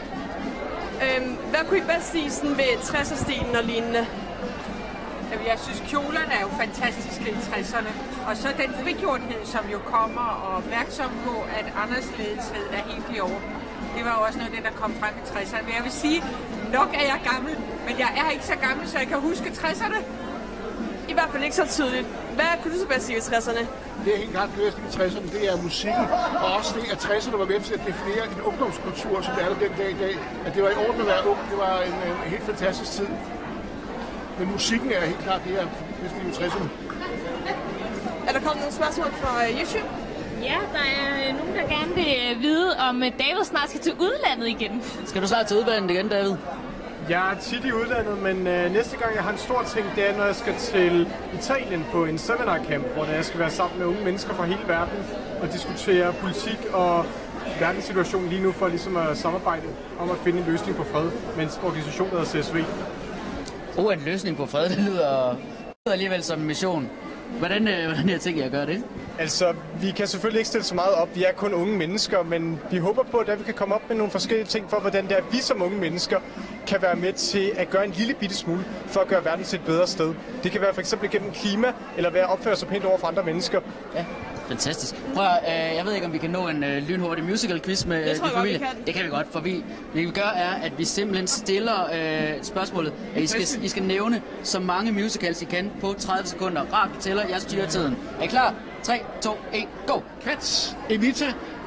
Hvad kunne I bedst lide sådan ved 60'er-stilen og lignende? Jeg synes, kjolerne er jo fantastiske i 60'erne, og så den frigjorthed, som jo kommer, og opmærksom på, at anderledeshed er helt i orden. Det var jo også noget af det, der kom frem i 60'erne. Men jeg vil sige, nok er jeg gammel, men jeg er ikke så gammel, så jeg kan huske 60'erne. I hvert fald ikke så tydeligt. Hvad kunne du så bedst lide i 60'erne? Det er helt klart det i 60'erne, det er musikken, og også det, at 60'erne var med til at definere en ungdomskultur, som det er den dag i dag. At det var i orden at være ung, det var en helt fantastisk tid. Men musikken er helt klart det, jeg bedst lide i 60'erne. Er der kommet nogle spørgsmål fra YouTube? Ja, der er nogen, der gerne vil vide, om David snart skal til udlandet igen. Skal du snart til udlandet igen, David? Jeg er tit i udlandet, men næste gang jeg har en stor ting, det er, når jeg skal til Italien på en seminar camp, hvor jeg skal være sammen med unge mennesker fra hele verden og diskutere politik og verdenssituationen lige nu for ligesom at samarbejde om at finde en løsning på fred med en organisation, der hedder CSV. En løsning på fred, det lyder alligevel som en mission. Hvordan jeg tænker at gøre det? Altså, vi kan selvfølgelig ikke stille så meget op. Vi er kun unge mennesker, men vi håber på, at vi kan komme op med nogle forskellige ting for, hvordan det er, vi som unge mennesker kan være med til at gøre en lille bitte smule for at gøre verden til et bedre sted. Det kan være for eksempel gennem klima, eller være at opføre sig pænt over for andre mennesker. Ja, fantastisk. Prøv jeg ved ikke, om vi kan nå en lynhurtig musical quiz med din familie. Det kan vi godt, for det vi gør er, at vi simpelthen stiller spørgsmålet, at I skal nævne så mange musicals I kan på 30 sekunder. Rakel tæller, jeg styrer tiden. Er I klar? 3, 2, 1, go! Cats, Evita,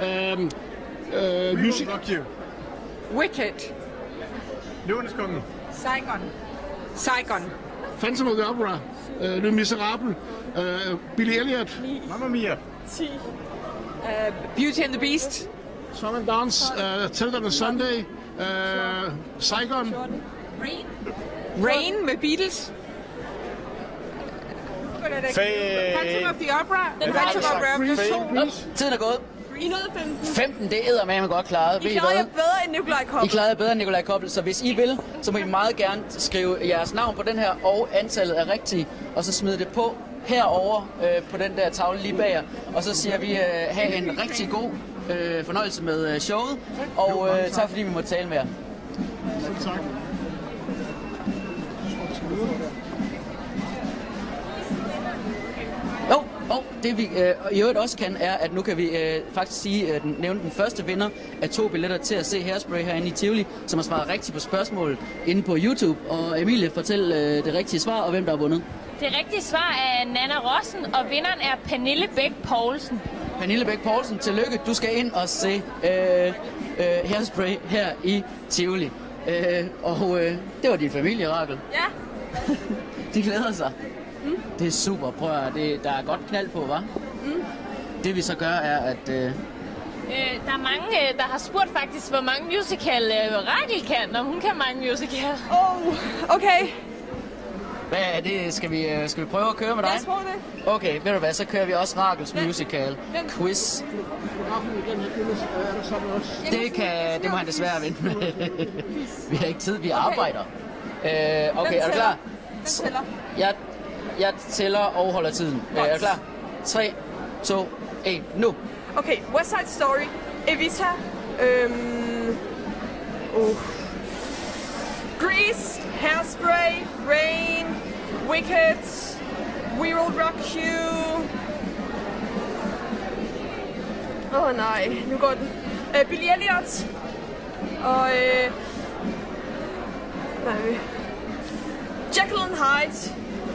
Music. Wicked. Løvernes Konge. Saigon. Phantom of the Opera, Le Miserable, Billy Elliot, Mamma Mia. 10. Beauty and the Beast. Song and Dance, Tell Them a Sunday, Saigon. Rain med Beatles. Phantom of the Opera. Phantom of the Opera. Tiden er gået. I nåede 15. 15, det æder med godt klaret. I klarede jer bedre end Nikolaj Koppel. I klarede bedre end Nikolaj Koppel, så hvis I vil, så må I meget gerne skrive jeres navn på den her, og antallet er rigtigt, og så smide det på herover på den der tavle lige bag jer. Og så siger vi, have en rigtig god fornøjelse med showet, og tak fordi vi måtte tale med jer. Tak. Jo, Og det vi i øvrigt også kan, er, at nu kan vi faktisk sige, nævne den første vinder af 2 billetter til at se Hairspray herinde i Tivoli, som har svaret rigtigt på spørgsmålet inde på YouTube. Og Emilie, fortæl det rigtige svar, og hvem der har vundet. Det rigtige svar er Nana Rossen, og vinderen er Pernille Bæk Poulsen. Pernille Bæk Poulsen, tillykke. Du skal ind og se Hairspray her i Tivoli. Det var din familie, Rakel. Ja. De glæder sig. Det er super. Prøv at, der er godt knald på, hva'? Det vi så gør er, at... Der er mange, der har spurgt faktisk, hvor mange musical Rakel kan, om hun kan mange musical. Okay. Hvad er det? Skal vi prøve at køre med dig? Lad os prøve det. Okay, ved du hvad, så kører vi også Rakels musical quiz. Det må han desværre vente med. Vi har ikke tid, vi arbejder. Okay, er du klar? Jeg tæller og holder tiden. Er du klar? 3, 2, 1, nu. Okay, West Side Story, Evita, Grease, Hairspray, Rain, Wicked, We Will Rock You. Nej, nu går den. Billy Elliot. Og Jekyll and Hyde.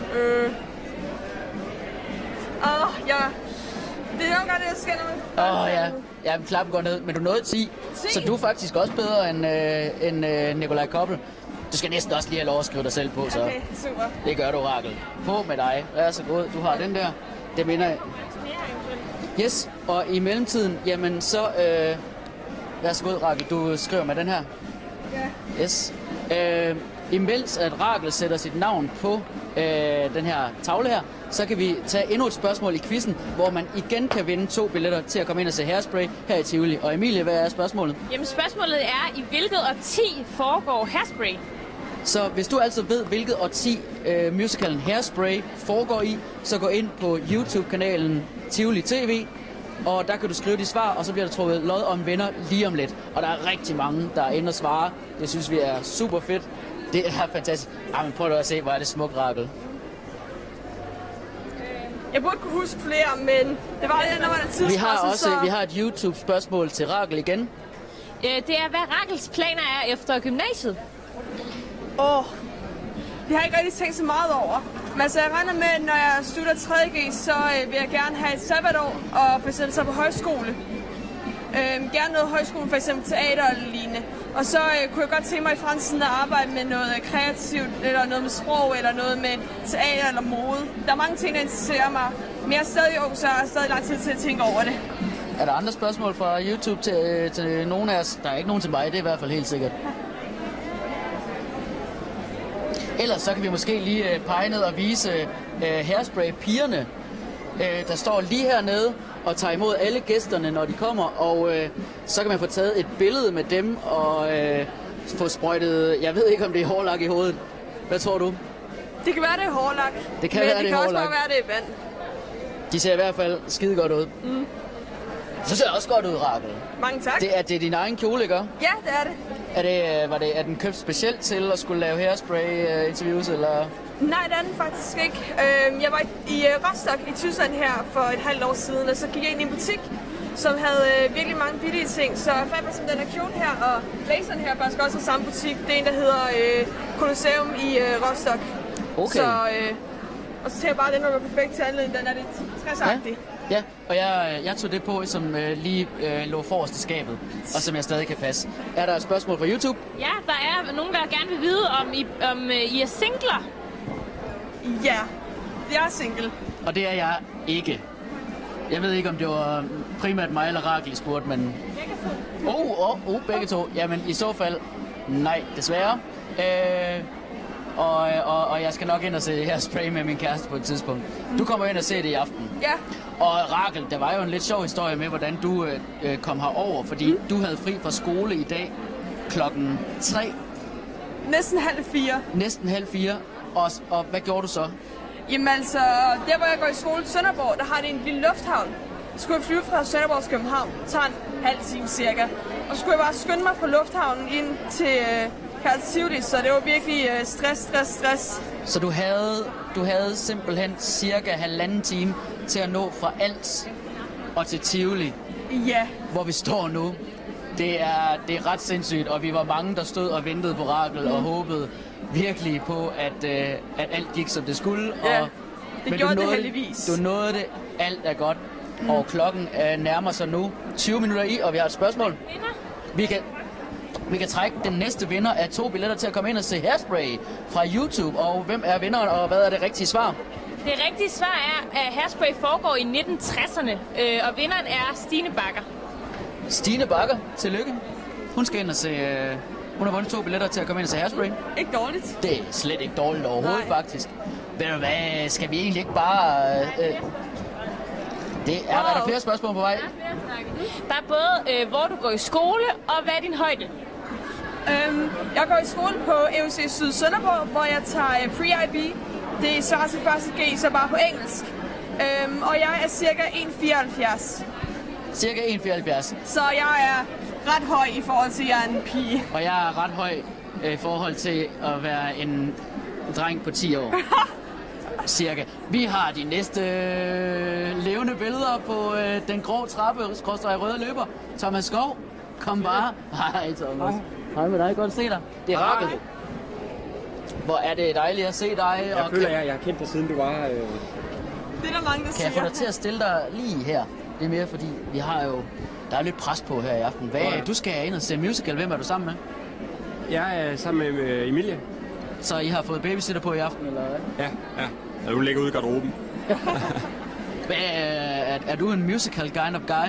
Ja. Det er jo godt, det jeg skal noget. Ja. Ja, klappen går ned, men du nåede 10. Så du er faktisk også bedre end Nikolaj Koppel. Du skal næsten også lige have lov at skrive dig selv på, så. Okay, super. Det gør du, Rakel. På med dig. Vær så god. Du har den der. Det minder jeg. Yes, og i mellemtiden, jamen så... vær så god, Rakel. Du skriver med den her. Ja. Yes. Imens at Rakel sætter sit navn på den her tavle her, så kan vi tage endnu et spørgsmål i quizzen, hvor man igen kan vinde 2 billetter til at komme ind og se Hairspray her i Tivoli. Og Emilie, hvad er spørgsmålet? Jamen spørgsmålet er, i hvilket årti foregår Hairspray? Så hvis du altså ved, hvilket årti musicalen Hairspray foregår i, så gå ind på YouTube-kanalen Tivoli TV, og der kan du skrive de svar, og så bliver der trukket lod om vinder lige om lidt. Og der er rigtig mange, der er inde og svare. Det synes vi er super fedt. Det er fantastisk. Men prøv at se, hvor er det smukt, Rakel. Jeg burde kunne huske flere, men det var det, når man er tidspressen, Vi har et YouTube-spørgsmål til Rakel igen. Det er, hvad Rakels planer er efter gymnasiet. Det har jeg ikke rigtig tænkt så meget over. Men altså, jeg regner med, at når jeg slutter 3.G, så vil jeg gerne have et sabbatår og for eksempel så på højskole. Gerne noget højskole, for eksempel teater eller lignende. Og så kunne jeg godt tænke mig i fremtiden at arbejde med noget kreativt, eller noget med sprog, eller noget med teater eller mode. Der er mange ting, der interesserer mig. Men jeg er stadig ung, så jeg har stadig lang tid til at tænke over det. Er der andre spørgsmål fra YouTube til nogen af os? Der er ikke nogen til mig, det er i hvert fald helt sikkert. Ellers så kan vi måske lige pege ned og vise Hairspray-pigerne, der står lige hernede og tager imod alle gæsterne, når de kommer. Og så kan man få taget et billede med dem og få sprøjtet, jeg ved ikke om det er hårlak i hovedet. Hvad tror du? Det kan være, det er hårlak. Det kan være, det er Men det kan hårlak. også bare være, det er vand. De ser i hvert fald skide godt ud. Så ser det også godt ud, Rakel. Mange tak. Det er din egen kjole, ikke? Ja, det er det. Er den købt specielt til at skulle lave Hairspray-interviews, eller? Nej, det er den faktisk ikke. Jeg var i Rostock i Tyskland her for et halvt år siden, og så gik jeg ind i en butik, som havde virkelig mange billige ting. Så jeg fandt som den her kjole her, og blazeren her er faktisk også i samme butik. Det er en, der hedder Colosseum i Rostock. Okay. Så, og så tager jeg bare den, der var perfekt til anledning. Den er lidt 60-agtig. Ja, og jeg tog det på, som lige lå forrest i skabet, og som jeg stadig kan passe. Er der et spørgsmål fra YouTube? Ja, der er nogen, der gerne vil vide, om I er singler. Ja, jeg er single. Og det er jeg ikke. Jeg ved ikke, om det var primært mig eller Rakel, I spurgte, men... Begge to. Jamen, i så fald, nej, desværre. Og jeg skal nok ind og se Hairspray med min kæreste på et tidspunkt. Du kommer ind og se det i aften. Ja. Og Rakel, der var jo en lidt sjov historie med, hvordan du kom herover, fordi du havde fri fra skole i dag klokken 3. Næsten halv 4. Næsten halv 4. Og hvad gjorde du så? Jamen altså, der hvor jeg går i skole i Sønderborg, der har det en lille lufthavn. Så skulle jeg flyve fra Sønderborg til København. Det tager en halv time cirka. Og så skulle jeg bare skynde mig fra lufthavnen ind til her til Tivoli, så det var virkelig stress. Så du havde simpelthen cirka 1,5 time til at nå fra Als og til Tivoli, ja. Hvor vi står nu. Det er ret sindssygt, og vi var mange, der stod og ventede på Rakel og håbede virkelig på, at alt gik, som det skulle. Ja, og, det gjorde det heldigvis. Du nåede det. Alt er godt. Og klokken nærmer sig nu 20 minutter i, og vi har et spørgsmål. Vi kan trække den næste vinder af 2 billetter til at komme ind og se Hairspray fra YouTube. Og hvem er vinderen, og hvad er det rigtige svar? Det rigtige svar er, at Hairspray foregår i 1960'erne, og vinderen er Stine Bakker. Stine Bakker, tillykke. Hun skal ind og se... Hun har vundet 2 billetter til at komme ind og se Hairspray. Ikke dårligt. Det er slet ikke dårligt overhovedet, faktisk. Ved du hvad, skal vi egentlig ikke bare... Er der flere spørgsmål på vej? Der er både, hvor du går i skole, og hvad er din højde? Jeg går i skole på EUC Syd Sønderborg, hvor jeg tager pre-IB. Det er så til første G, så bare på engelsk. Og jeg er cirka 1,74. Cirka 1,74. Så jeg er ret høj i forhold til, at jeg er en pige. Og jeg er ret høj i forhold til at være en dreng på 10 år. Cirka. Vi har de næste levende billeder på den grå trappe, røde løber. Thomas Skov, kom bare. Hej Thomas. Hej med dig, godt at se dig. Det er Rakel. Hvor er det dejligt at se dig. Jeg føler, jeg har kendt dig siden du var... Det er der mange, der siger. Kan jeg få dig til at stille dig lige her? Det er mere fordi, vi har jo... Der er lidt pres på her i aften. Du skal ind og se musical. Hvem er du sammen med? Jeg er sammen med Emilie. Så I har fået babysitter på i aften, eller hvad? Ja. Hun ligger ude i garderoben. Er du en musical kind of guy?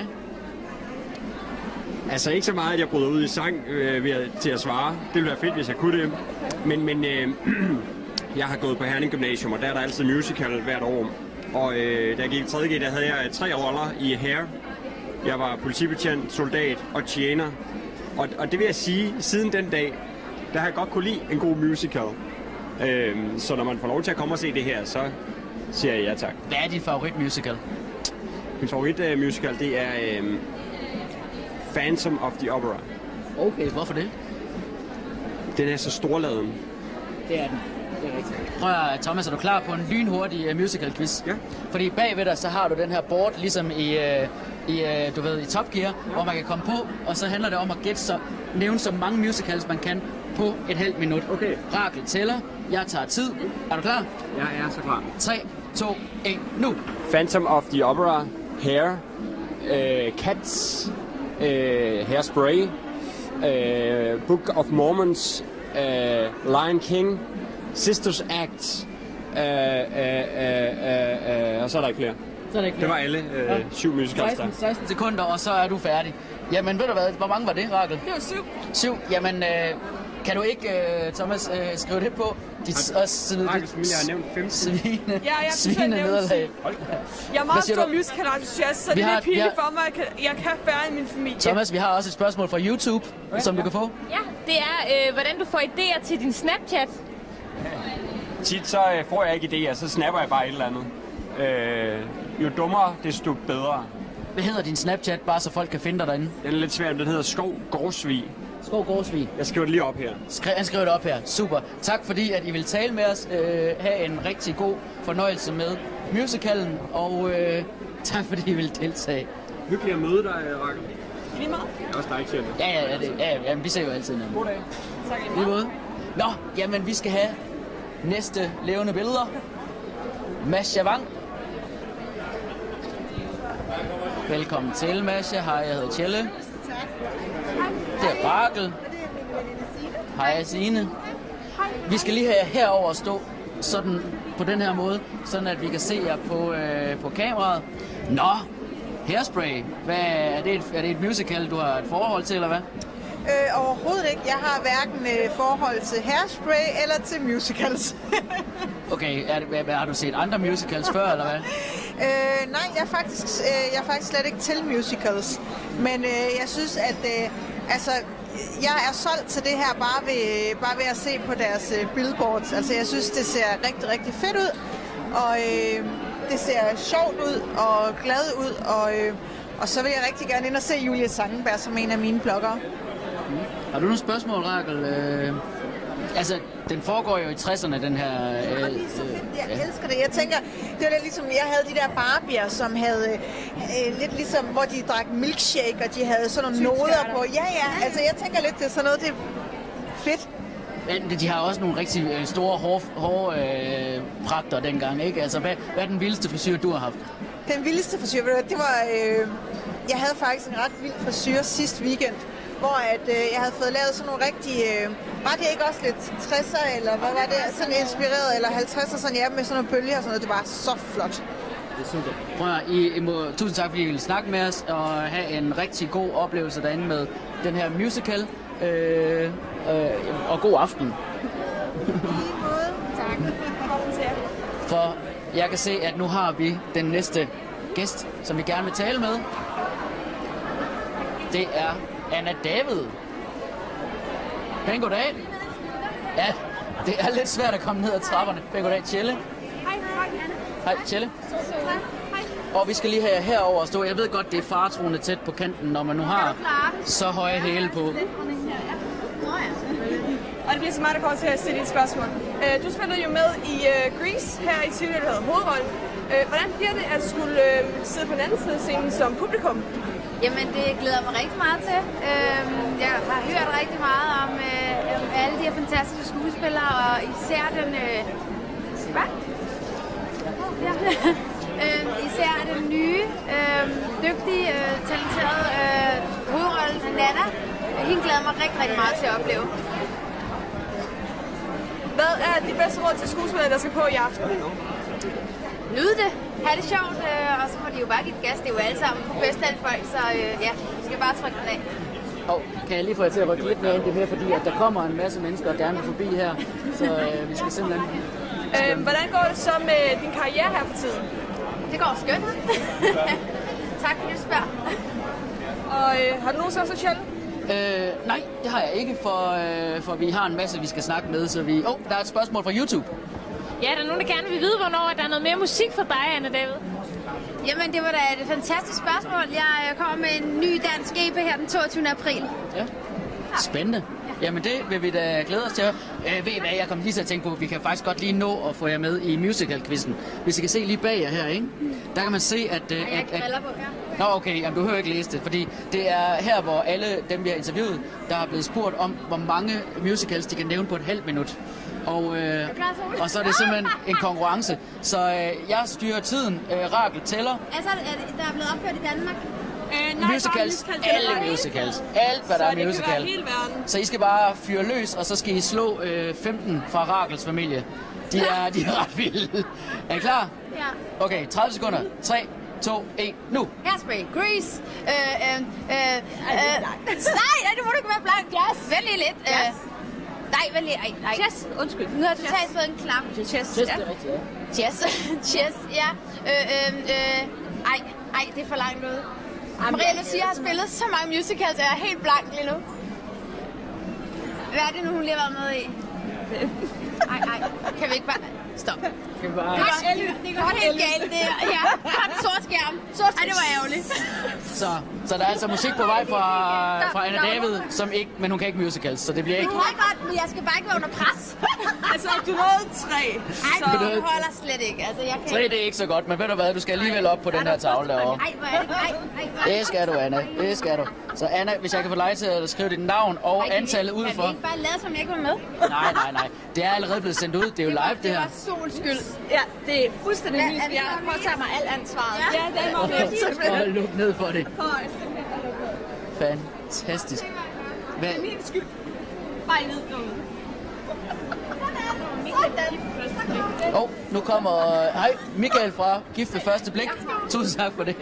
Altså ikke så meget, at jeg bryder ud i sang til at svare. Det ville være fedt, hvis jeg kunne det. Men jeg har gået på Herning Gymnasium, og der er der altid musical hvert år. Og da jeg gik i 3.G, der havde jeg 3 roller i Hair. Jeg var politibetjent, soldat og tjener. Og det vil jeg sige, siden den dag, der har jeg godt kunne lide en god musical. Så når man får lov til at komme og se det her, så siger jeg ja tak. Hvad er din favoritmusical? Min favoritmusical, det er Phantom of the Opera. Okay, hvorfor det? Den er så storladen. Det er den. Det er rigtigt. Prøv at, Thomas, er du klar på en lynhurtig musical-quiz? Ja. Fordi bagved dig, så har du den her board, ligesom i Top Gear, hvor man kan komme på, og så handler det om at nævne så mange musicals, man kan på et halvt minut. Okay. Rakel tæller. Jeg tager tid. Er du klar? Jeg er så klar. 3, 2, 1, nu! Phantom of the Opera, Hair, Cats, Hairspray, Book of Mormons, Lion King, Sisters Act, og så er der ikke flere. Det var alle 7 musicals der. 16 sekunder, og så er du færdig. Jamen ved du hvad, hvor mange var det, Rakel? Det var 7. 7, jamen kan du ikke, Thomas, skrive det på? Rakels familie har nævnt 15. Svine nederlag. Jeg er meget stor musical-entusiast, så det er lidt pinligt for mig, at jeg kan færre end min familie. Thomas, vi har også et spørgsmål fra YouTube, som du kan få. Ja, det er, hvordan du får idéer til din Snapchat. Tit så får jeg ikke idéer, så snapper jeg bare et eller andet. Jo dummere, desto bedre. Hvad hedder din Snapchat, bare så folk kan finde dig derinde? Den er lidt svært, den hedder Skov Gårdsvig. Skov Gårdsvig. Jeg skriver det lige op her. Han skriver det op her. Super. Tak fordi, at I vil tale med os. Have en rigtig god fornøjelse med musicalen, og tak fordi I vil deltage. Hyggeligt at møde dig, Rakel. Lige meget. Jeg er også dig, Tjelle. Ja, vi ser jo altid noget. God dag. Tak lige måde. Nå, jamen vi skal have næste levende billeder. Masha Wang. Velkommen til, Masha. Hej, jeg hedder Tjelle. Det er Rakel. Hej, Signe. Vi skal lige have herover stå sådan på den her måde, sådan at vi kan se jer på kameraet. Nå, Hairspray. Er det et musical, du har et forhold til, eller hvad? Overhovedet ikke. Jeg har hverken forhold til Hairspray eller til musicals. Okay, har du set andre musicals før, eller hvad? Nej, jeg er faktisk slet ikke til musicals. Men jeg synes, at jeg er solgt til det her bare ved at se på deres billboards. Altså, jeg synes, det ser rigtig, rigtig fedt ud. Og det ser sjovt ud og glad ud. Og så vil jeg rigtig gerne ind og se Julie Sangenberg som en af mine bloggere. Har du nogle spørgsmål, Rakel? Altså, den foregår jo i 60'erne, den her... Jeg elsker det. Jeg tænker, det var lidt ligesom, jeg havde de der Barbier, som havde lidt ligesom, hvor de drak milkshake, og de havde sådan nogle noder på. Ja, altså jeg tænker lidt, det er sådan noget, det er fedt. Men de har også nogle rigtig store hårde pragter dengang, ikke? Altså, hvad er den vildeste frisyr, du har haft? Den vildeste frisyr, det var... jeg havde faktisk en ret vild frisyr sidste weekend, hvor jeg havde fået lavet sådan nogle rigtige... var det ikke også lidt 60'er, eller hvad var det? Sådan inspireret, eller 50'er, sådan, ja, med sådan nogle bølger og sådan noget. Det var så flot. Det er super. Prøv at, tusind tak, fordi I ville snakke med os og have en rigtig god oplevelse derinde med den her musical. Og god aften. Tak. For jeg kan se, at nu har vi den næste gæst, som vi gerne vil tale med. Det er Anna David. Pæn goddag. Ja, det er lidt svært at komme ned ad trapperne. Pæn goddag, Tjelle. Hej, Tjelle. Og vi skal lige have herover at stå. Jeg ved godt, det er faretroende tæt på kanten, når man nu har så høje hæle på. Og det bliver så meget, der kommer til at stille et spørgsmål. Du spillede jo med i Grease her i Tivoli, der hedder hovedrollen. Hvordan bliver det at skulle sidde på den anden side af scenen som publikum? Jamen, det glæder mig rigtig meget til. Jeg har hørt rigtig meget om alle de her fantastiske skuespillere, og især den... især den nye, dygtige, talenterede hovedrolle, Nana. Hende glæder mig rigtig, rigtig meget til at opleve. Hvad er de bedste råd til skuespillere, der skal på i aften? Nyde det, have det sjovt, og så må de jo bare give gas. Det er jo alle sammen professionelle folk, så ja, vi skal bare trykke den af. Kan jeg lige få jer til at rykke lidt mere ind det mere, fordi at der kommer en masse mennesker gerne vil forbi her, så vi skal simpelthen... Hvordan går det så med din karriere her for tiden? Det går skønt. Tak for det spørg. Og har du nogensinde så sjældent? Nej, det har jeg ikke, for vi har en masse, vi skal snakke med, så vi... der er et spørgsmål fra YouTube. Ja, der er nogen, der gerne vil vide, hvornår der er noget mere musik for dig, Anna David. Jamen, det var da et fantastisk spørgsmål. Jeg kommer med en ny dansk EP her den 22. april. Ja, spændende. Jamen, det vil vi da glæde os til at høre. Ved I hvad, jeg kom lige til at tænke på, vi kan faktisk godt lige nå at få jer med i musical-quizzen. Hvis I kan se lige bag jer her, ikke? Der kan man se, at... Jeg kriller på her. Nå, okay, jamen, du hører ikke læse det, fordi det er her, hvor alle dem, vi har interviewet, der er blevet spurgt om, hvor mange musicals de kan nævne på et halvt minut. Og så er det simpelthen en konkurrence. Så jeg styrer tiden. Rakel tæller. Altså, der er blevet opført i Danmark? Musicals. Alle musicals. Alt, hvad der er musical. Så I skal bare fyre løs, og så skal I slå 15 fra Rakels familie. De er ret vilde. Er I klar? Ja. Okay, 30 sekunder. 3, 2, 1, nu. Hairspray, Grease. Nej, du må ikke være blank. Yes. Vent lige lidt. Nej, vent lige. Nej. Chess, undskyld. Nu har jeg totalt fået en klap. Chess, det er rigtigt, ja. Chess, ja. Ej, det er for langt ud. Maria Lucia har spillet så mange musicals, jeg er helt blank lige nu. Hvad er det nu, hun lige har været med i? Ej, kan vi ikke bare... Stop. Kan vi bare... Det går helt galt, det her. Ja, har en sort skærm. Ej, det var ærgerligt. Så der er altså musik på vej fra Anna David, som ikke, men hun kan ikke musicals, så det bliver ikke... Du har godt, men jeg skal bare ikke være under pres. Altså, du nåede 3. Ej, det holder slet ikke. Altså, jeg kan... 3, det er ikke så godt, men ved du hvad, du skal alligevel op på den her tavle derovre. Ej, hvor er det? Det skal du, Anna. Det skal du. Så Anna, hvis jeg kan få dig til at skrive dit navn og antallet ud for... Kan vi ikke bare lade, som jeg ikke var med? Nej. Det er allerede blevet sendt ud. Det er jo live, det her. Det var sols skyld. Ja, det er fuldstændig nyt. Jeg påtager mig alt ansvaret. Ja, det er meget Så skal jeg lukke ned for det. Fantastisk. Hvad? Det er min skyld. Bare ned nu. Nu kommer... Hej, Michael fra Gift ved første blik. Tusind tak for det.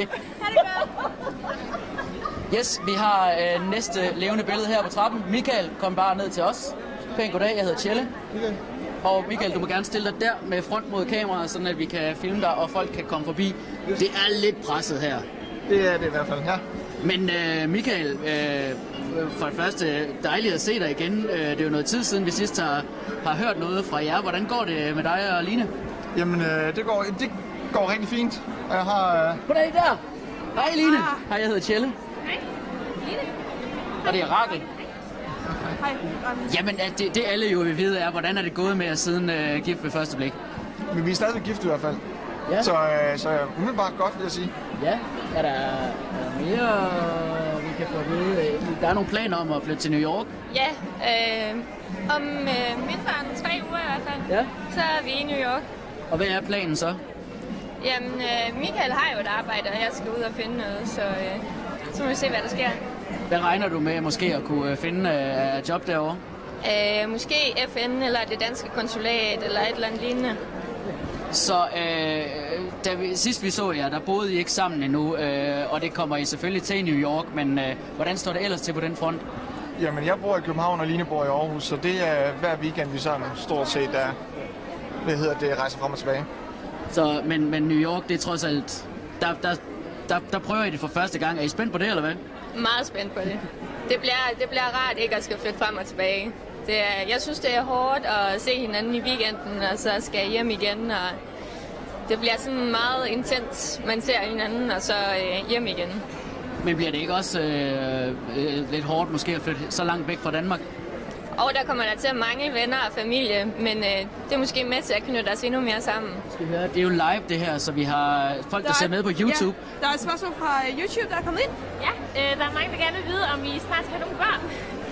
Yes, vi har næste levende billede her på trappen. Michael, kom bare ned til os. Pæn goddag, jeg hedder Tjelle. Og Michael, du må gerne stille dig der med front mod kameraet, sådan at vi kan filme dig, og folk kan komme forbi. Det er lidt presset her. Det er det i hvert fald, ja. Men Michael, for det første dejligt at se dig igen. Det er jo noget tid siden, vi sidst har hørt noget fra jer. Hvordan går det med dig og Line? Jamen, det går rigtig fint. Og jeg har... Goddag der! Hej Line! Hej, jeg hedder Tjelle. Hej, Line. Og det er Rakel. Hej. Jamen, det alle jo vil vide er, hvordan er det gået med jer siden gift ved første blik? Men vi er stadig gift i hvert fald. Ja. Så umiddelbart godt, vil jeg sige. Ja, er der mere, vi kan få at vide? Der er nogle planer om at flytte til New York. Ja, om mindre end 3 uger i hvert fald, Ja. så er vi i New York. Og hvad er planen så? Jamen, Michael har jo et arbejde, og jeg skal ud og finde noget, så må vi se, hvad der sker. Hvad regner du med måske at kunne finde job derovre? Måske FN eller det danske konsulat eller et eller andet lignende. Så sidst vi så jer, der boede I ikke sammen endnu, og det kommer I selvfølgelig til i New York, men hvordan står det ellers til på den front? Jamen, jeg bor i København, og Line bor i Aarhus, så det er hver weekend, vi sådan stort set rejser frem og tilbage. Så, men New York, det er trods alt... Der prøver I det for første gang. Er I spændt på det, eller hvad? Meget spændt på det. Det bliver rart ikke at skal flytte frem og tilbage. Jeg synes, det er hårdt at se hinanden i weekenden, og så skal jeg hjem igen, og det bliver sådan meget intens. Man ser hinanden, og så hjem igen. Men bliver det ikke også lidt hårdt måske at flytte så langt væk fra Danmark? Og der kommer der til at mangle venner og familie, men det er måske med til at knytte os endnu mere sammen. Det er jo live det her, så vi har folk, der ser med på YouTube. Ja, der er et spørgsmål fra YouTube, der er kommet ind. Ja, der er mange, der gerne vil vide, om I snart har nogle børn.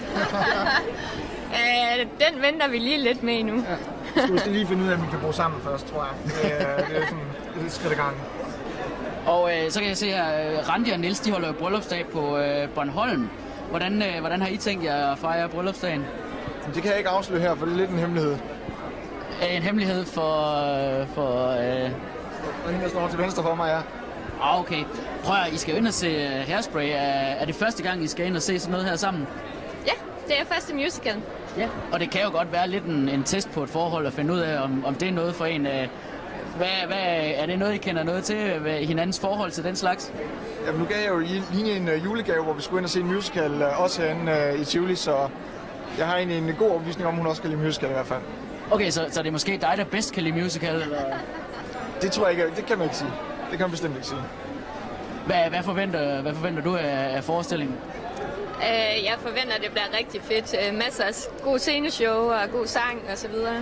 Den venter vi lige lidt med endnu. Ja. Så vi skal lige finde ud af, om vi kan bo sammen først, tror jeg. Det er sådan et skridt ad gangen. Og så kan jeg se her, Randi og Niels, de holder jo bryllupsdag på Bornholm. Hvordan har I tænkt jer at fejre bryllupsdagen? Det kan jeg ikke afsløre her, for det er lidt en hemmelighed. En hemmelighed for hende, der står til venstre for mig, ja. Okay. Prøv at I skal ind og se Hairspray. Er det første gang, I skal ind og se sådan noget her sammen? Ja, det er første musical. Ja, og det kan jo godt være lidt en test på et forhold at finde ud af, om det er noget for en. Er det noget, I kender noget til? Hinandens forhold til den slags? Jamen, nu gav jeg jo Line en julegave, hvor vi skulle ind og se en musical, også herinde i Tivoli, så jeg har egentlig en god opvisning om, hun også kan lide musical i hvert fald. Okay, så det er måske dig, der bedst kan lide musical? Eller? Det tror jeg ikke, det kan man ikke sige. Det kan man bestemt ikke sige. Hvad forventer du af forestillingen? Jeg forventer, at det bliver rigtig fedt. Masser af god sceneshow og god sang og så videre.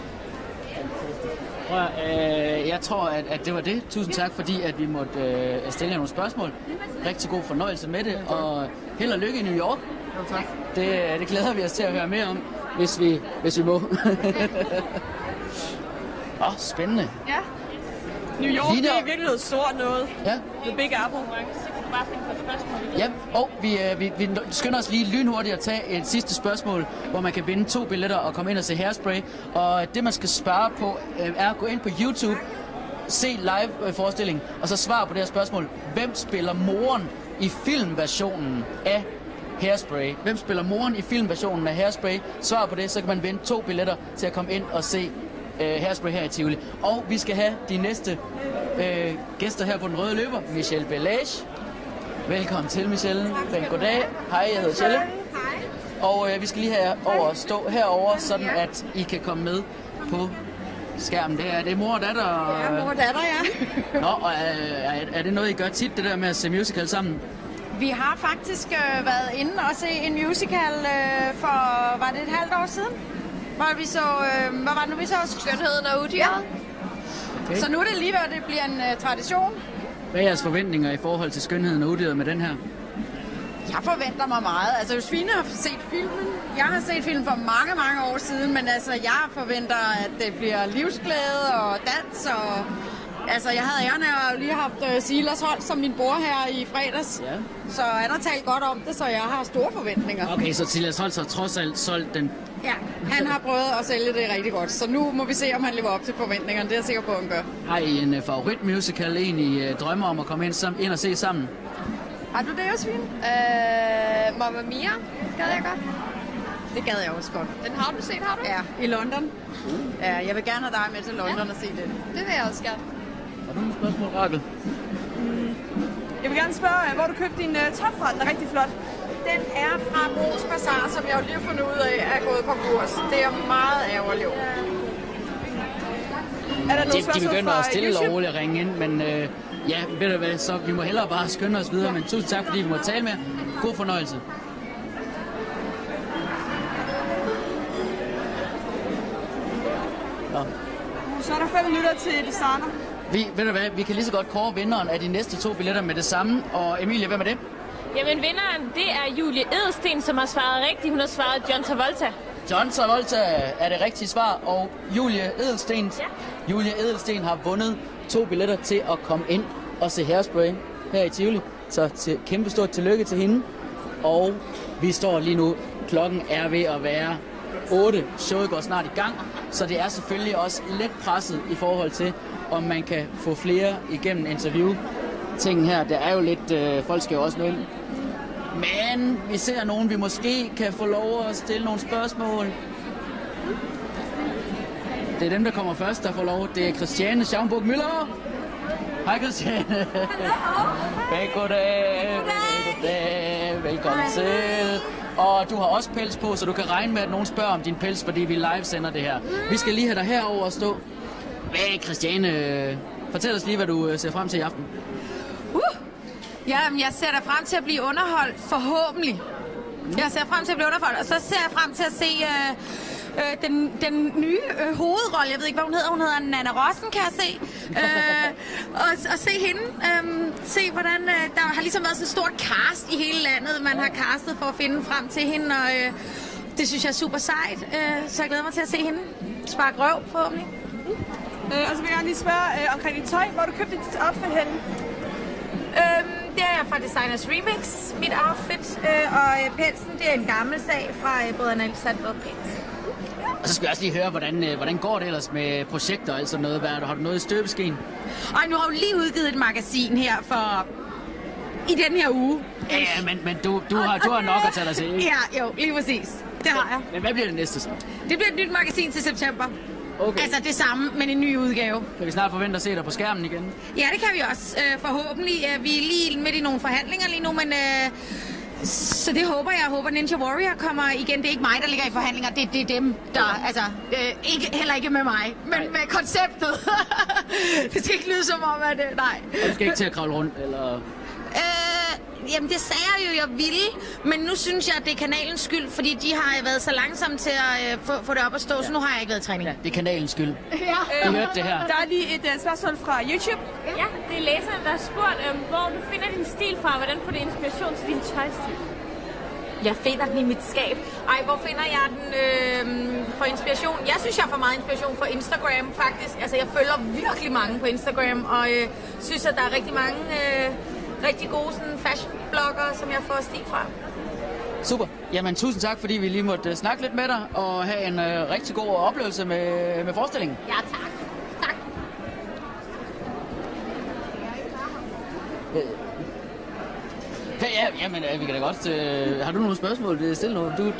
Jeg tror, at det var det. Tusind tak, fordi at vi måtte stille jer nogle spørgsmål. Rigtig god fornøjelse med det, og held og lykke i New York. Ja, tak. Det glæder vi os til at høre mere om, hvis vi må. Spændende. Ja. New York, det er virkelig noget stort noget. Ja. The Big Apple. Bare finde for et spørgsmål. Ja, og vi skynder os lige lynhurtigt at tage et sidste spørgsmål, hvor man kan vinde 2 billetter og komme ind og se Hairspray. Og det, man skal spare på, er at gå ind på YouTube, se live-forestillingen, og så svare på det her spørgsmål. Hvem spiller moren i filmversionen af Hairspray? Hvem spiller moren i filmversionen af Hairspray? Svar på det, så kan man vinde 2 billetter til at komme ind og se Hairspray her i Tivoli. Og vi skal have de næste gæster her på den røde løber. Michelle Bellage. Velkommen til, Michelle. Goddag. Hej, jeg hedder Michelle. Og vi skal lige stå herover, sådan at I kan komme med på skærmen. Det er mor og datter. Ja, mor og datter, ja. Nå, og er det noget, I gør tit, det der med at se musical sammen? Vi har faktisk været inde og se en musical for, var det et halvt år siden? Hvor vi så, hvad var det nu, vi så? Skønheden og udyret. Ja. Okay. Så nu er det lige ved, det bliver en tradition. Hvad er jeres forventninger i forhold til skønheden og udyret med den her? Jeg forventer mig meget. Altså, Josefine har set filmen. Jeg har set filmen for mange, mange år siden, men altså, jeg forventer, at det bliver livsglæde og dans og... Altså, jeg havde æren af at lige haft Silas Holt som min bror her i fredags. Ja. Så han har talt godt om det, så jeg har store forventninger. Okay, så Silas Holt har trods alt solgt den. Ja, han har prøvet at sælge det rigtig godt, så nu må vi se, om han lever op til forventningerne. Det er jeg sikker på, at han gør. Har I en favoritmusical, I drømmer om at komme ind og se sammen? Har du det, Josefine? Mamma Mia, gad jeg godt. Det gad jeg også godt. Den har du set, har du? Ja, i London. Ja, jeg vil gerne have dig med til London og se den. Det vil jeg også gerne. Har du nogle spørgsmål, Rakel? Jeg vil gerne spørge, hvor du købte din top fra. Den er rigtig flot. Den er fra Brugs Bazaar, som jeg jo lige har fundet ud af er gået konkurs. Det er meget ærgerligt. Er der nogle de begynder at stille YouTube? og roligt at ringe ind, men ja, ved du hvad, så vi må hellere bare skynde os videre. Men tusind tak, fordi vi må tale med. God fornøjelse. Så er der 5 minutter til det starter. Ved du hvad, vi kan lige så godt kåre vinderen af de næste 2 billetter med det samme. Og Emilie, hvem er det? Jamen vinderen, det er Julie Edelsten, som har svaret rigtigt. Hun har svaret John Travolta. John Travolta er det rigtige svar, og Julie Edelsten har vundet 2 billetter til at komme ind og se Hairspray her i Tivoli. Så kæmpe stort tillykke til hende. Og vi står lige nu, klokken er ved at være 8. Showet går snart i gang, så det er selvfølgelig også lidt presset i forhold til, om man kan få flere igennem interview-tingen her. Der er jo lidt, folk skal jo også nå ind. Men vi ser nogen, vi måske kan få lov at stille nogle spørgsmål. Det er dem, der kommer først, der får lov. Det er Christiane Schaumburg-Müller. Hej Christiane. Goddag. Velkommen til. Og du har også pels på, så du kan regne med, at nogen spørger om din pels, fordi vi live sender det her. Vi skal lige have dig herover og stå. Christiane, fortæl os lige, hvad du ser frem til i aften. Jamen, jeg ser da frem til at blive underholdt, forhåbentlig. Jeg ser frem til at blive underholdt, og så ser jeg frem til at se den nye hovedrolle. Jeg ved ikke, hvad hun hedder. Hun hedder Nanna Rossen, kan jeg se. Og se hende. Se, hvordan der har ligesom været sådan et stort cast i hele landet, man har castet for at finde frem til hende, og det synes jeg er super sejt. Så jeg glæder mig til at se hende sparke røv, forhåbentlig. Og så vil jeg gerne lige spørge omkring dit tøj. Hvor har du købt dit outfit henne? Det er fra Designers Remix, mit outfit, og pelsen, det er en gammel sag fra brødrene Alexander og Pels. Og så skal jeg også lige høre, hvordan går det ellers med projekter og alt sådan noget? Har du noget i støbeskeen? Ej, nu har du lige udgivet et magasin her i den her uge. Ja, men du har nok at tage dig til, ikke? Ja, jo, lige præcis. Det har jeg. Men hvad bliver det næste så? Det bliver et nyt magasin til september. Okay. Altså det samme, men en ny udgave. Kan vi snart forvente at se dig på skærmen igen? Ja, det kan vi også. Forhåbentlig. Vi er lige midt i nogle forhandlinger lige nu, men så det håber jeg. Jeg håber, Ninja Warrior kommer igen. Det er ikke mig, der ligger i forhandlinger. Det er dem, der... Altså, heller ikke med mig, men med konceptet. Det skal ikke lyde som om, at... Nej. Og du skal ikke til at kravle rundt, eller... Jamen, det sagde jeg jo, jeg ville, men nu synes jeg, at det er kanalens skyld, fordi de har været så langsomme til at få det op at stå, så nu har jeg ikke været i træning. Ja, det er kanalens skyld. Ja. I hørte det her. Der er lige et spørgsmål fra YouTube. Ja, det er læseren, der har spurgt, hvor du finder din stil fra. Hvordan får du inspiration til din tøjstil? Jeg finder den i mit skab. Ej, hvor finder jeg den for inspiration? Jeg synes, jeg får meget inspiration fra Instagram, faktisk. Altså, jeg følger virkelig mange på Instagram, og synes, at der er rigtig mange... rigtig gode fashion-blogger, som jeg får stil fra. Super. Jamen, tusind tak, fordi vi lige måtte snakke lidt med dig og have en rigtig god oplevelse med forestillingen. Ja, tak. Tak. Jamen, vi kan da godt... har du nogle spørgsmål? Stil noget. Jeg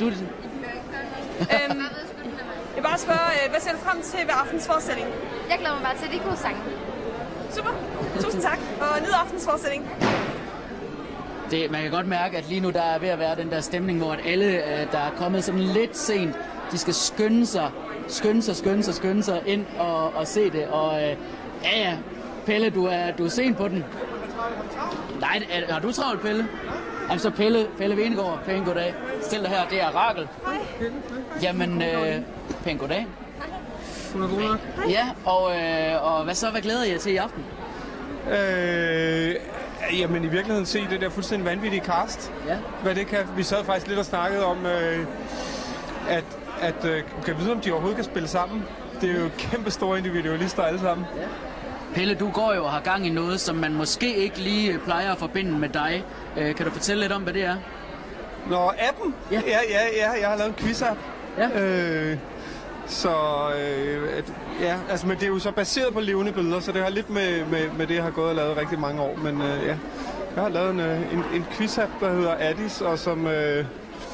vil bare spørge, hvad ser du frem til ved aftens forestilling? Jeg glæder mig bare til de gode sange. Super. Tusind tak, og nyd aftens forestilling. Man kan godt mærke, at lige nu der er ved at være den der stemning, hvor at alle, der er kommet sådan lidt sent, de skal skynde sig ind og se det. Og ja, Pelle, du er sent på den. Nej, har du travlt, Pelle? Jamen så Pelle Venegård, pæn goddag. Stil dig her, det er Rakel. Hej. Jamen, pæn goddag. Hun er god nok. Ja, og hvad glæder I jer til i aften? Jamen i virkeligheden se det der fuldstændig vanvittige cast. Ja. Hvad det kan. Vi sad faktisk lidt og snakkede om, kan vide, om de overhovedet kan spille sammen. Det er jo kæmpe store individualister alle sammen. Ja. Pelle, du går jo og har gang i noget, som man måske ikke lige plejer at forbinde med dig. Kan du fortælle lidt om, hvad det er? Nå, appen? Ja, jeg har lavet en quiz-app. Ja. Altså, men det er jo så baseret på levende billeder, så det har lidt med det, jeg har gået og lavet rigtig mange år. Men ja, jeg har lavet en quiz-app, der hedder Addis, og som er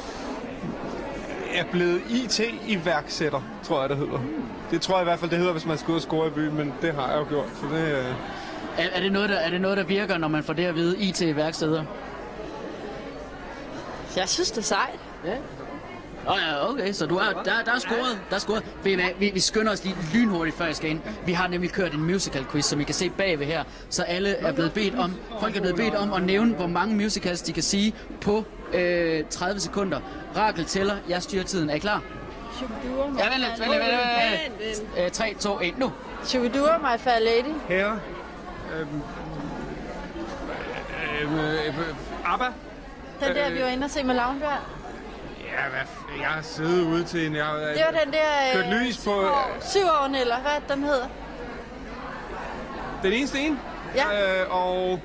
blevet IT-iværksætter, tror jeg, det hedder. Det tror jeg i hvert fald, det hedder, hvis man skal ud og score i byen, men det har jeg jo gjort. Så det, Er det noget, der virker, når man får det at vide, IT-iværksætter? Jeg synes, det er sejt. Ja. Okay, så der er scoret. Vi skynder os lige lynhurtigt, før jeg skal ind. Vi har nemlig kørt en musical quiz, som I kan se bagved her. Så folk er blevet bedt om at nævne, hvor mange musicals de kan sige på 30 sekunder. Rakel tæller, jeg styrer tiden. Er I klar? Ja, vent lidt. 3, 2, 1, nu. Shubidua, My Fair Lady. Her. ABBA. Den der, vi var inde og se med Lavnbjørn. Ja, jeg har siddet ude til en... Det var den der... kørt lys på... 7 år, eller hvad den hedder? Den eneste en? Ja. Og...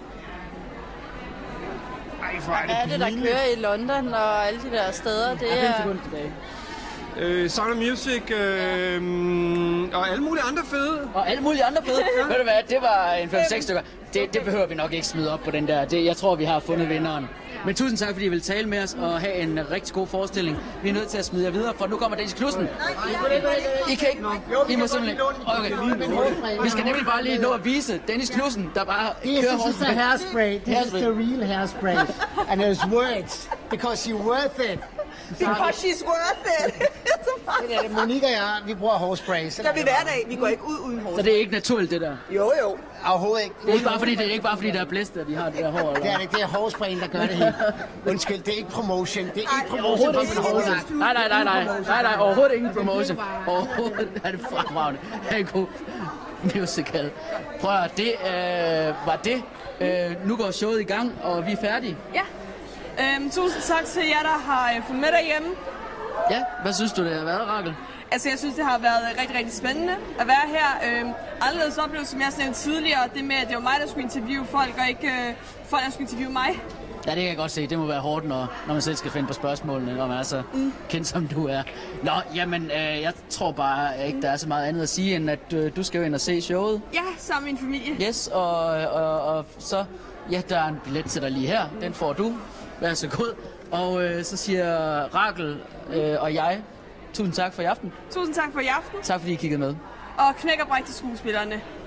Ej, hvor er det pinligt. Hvad er det, der kører i London og alle de der steder? Det er... 5 sekunder tilbage. Sound of Music og alle mulige andre fede. Og alle mulige andre fede? Ja. Ved du hvad, det var en 5-6 stykker. Det behøver vi nok ikke smide op på den der. Jeg tror, vi har fundet vinderen. Men tusind tak, fordi I vil tale med os og have en rigtig god forestilling. Vi er nødt til at smide jer videre, for nu kommer Dennis Knudsen. I kan ikke... I må simpelthen... Okay. Vi skal nemlig bare lige nå at vise Dennis Knudsen, der bare kører hårdt. This is the hairspray. This is the real hairspray. And there's words, because you're worth it. Because she's worth it. Det er Monique og jeg, vi bruger hårspray. Det gør vi hver dag. Vi går ikke ud uden hårspray. Så det er ikke naturligt, det der? Jo. Overhovedet ikke. Det er ikke bare fordi, der er blæst, at de har det der hår? Eller? Det er det. Det er hårsprayen, der gør det hele. Undskyld, det er ikke promotion. Det er ikke promotion for min hårsak. Nej, overhovedet ingen promotion. Overhovedet er det fremragende. Det er en god musical. Prøv at det var det. Nu går showet i gang, og vi er færdige. Ja. Tusind tak til jer, der har fulgt med derhjemme. Ja, hvad synes du, det har været, Rakel? Altså, jeg synes, det har været rigtig, rigtig spændende at være her. Anderledes oplevelse, som jeg nævnte tidligere, det med, at det var mig, der skulle interviewe folk, og ikke folk, der skulle interviewe mig. Ja, det kan jeg godt se. Det må være hårdt, når man selv skal finde på spørgsmålene, når man er så kendt, som du er. Nå, jamen, jeg tror bare ikke, der er så meget andet at sige, end at du skal jo ind og se showet. Ja, sammen med min familie. Yes, og så... Ja, der er en billet til dig lige her. Den får du. Vær så god. Og så siger Rakel og jeg, tusind tak for i aften. Tusind tak for i aften. Tak fordi I kiggede med. Og knæk og bræk til skuespillerne.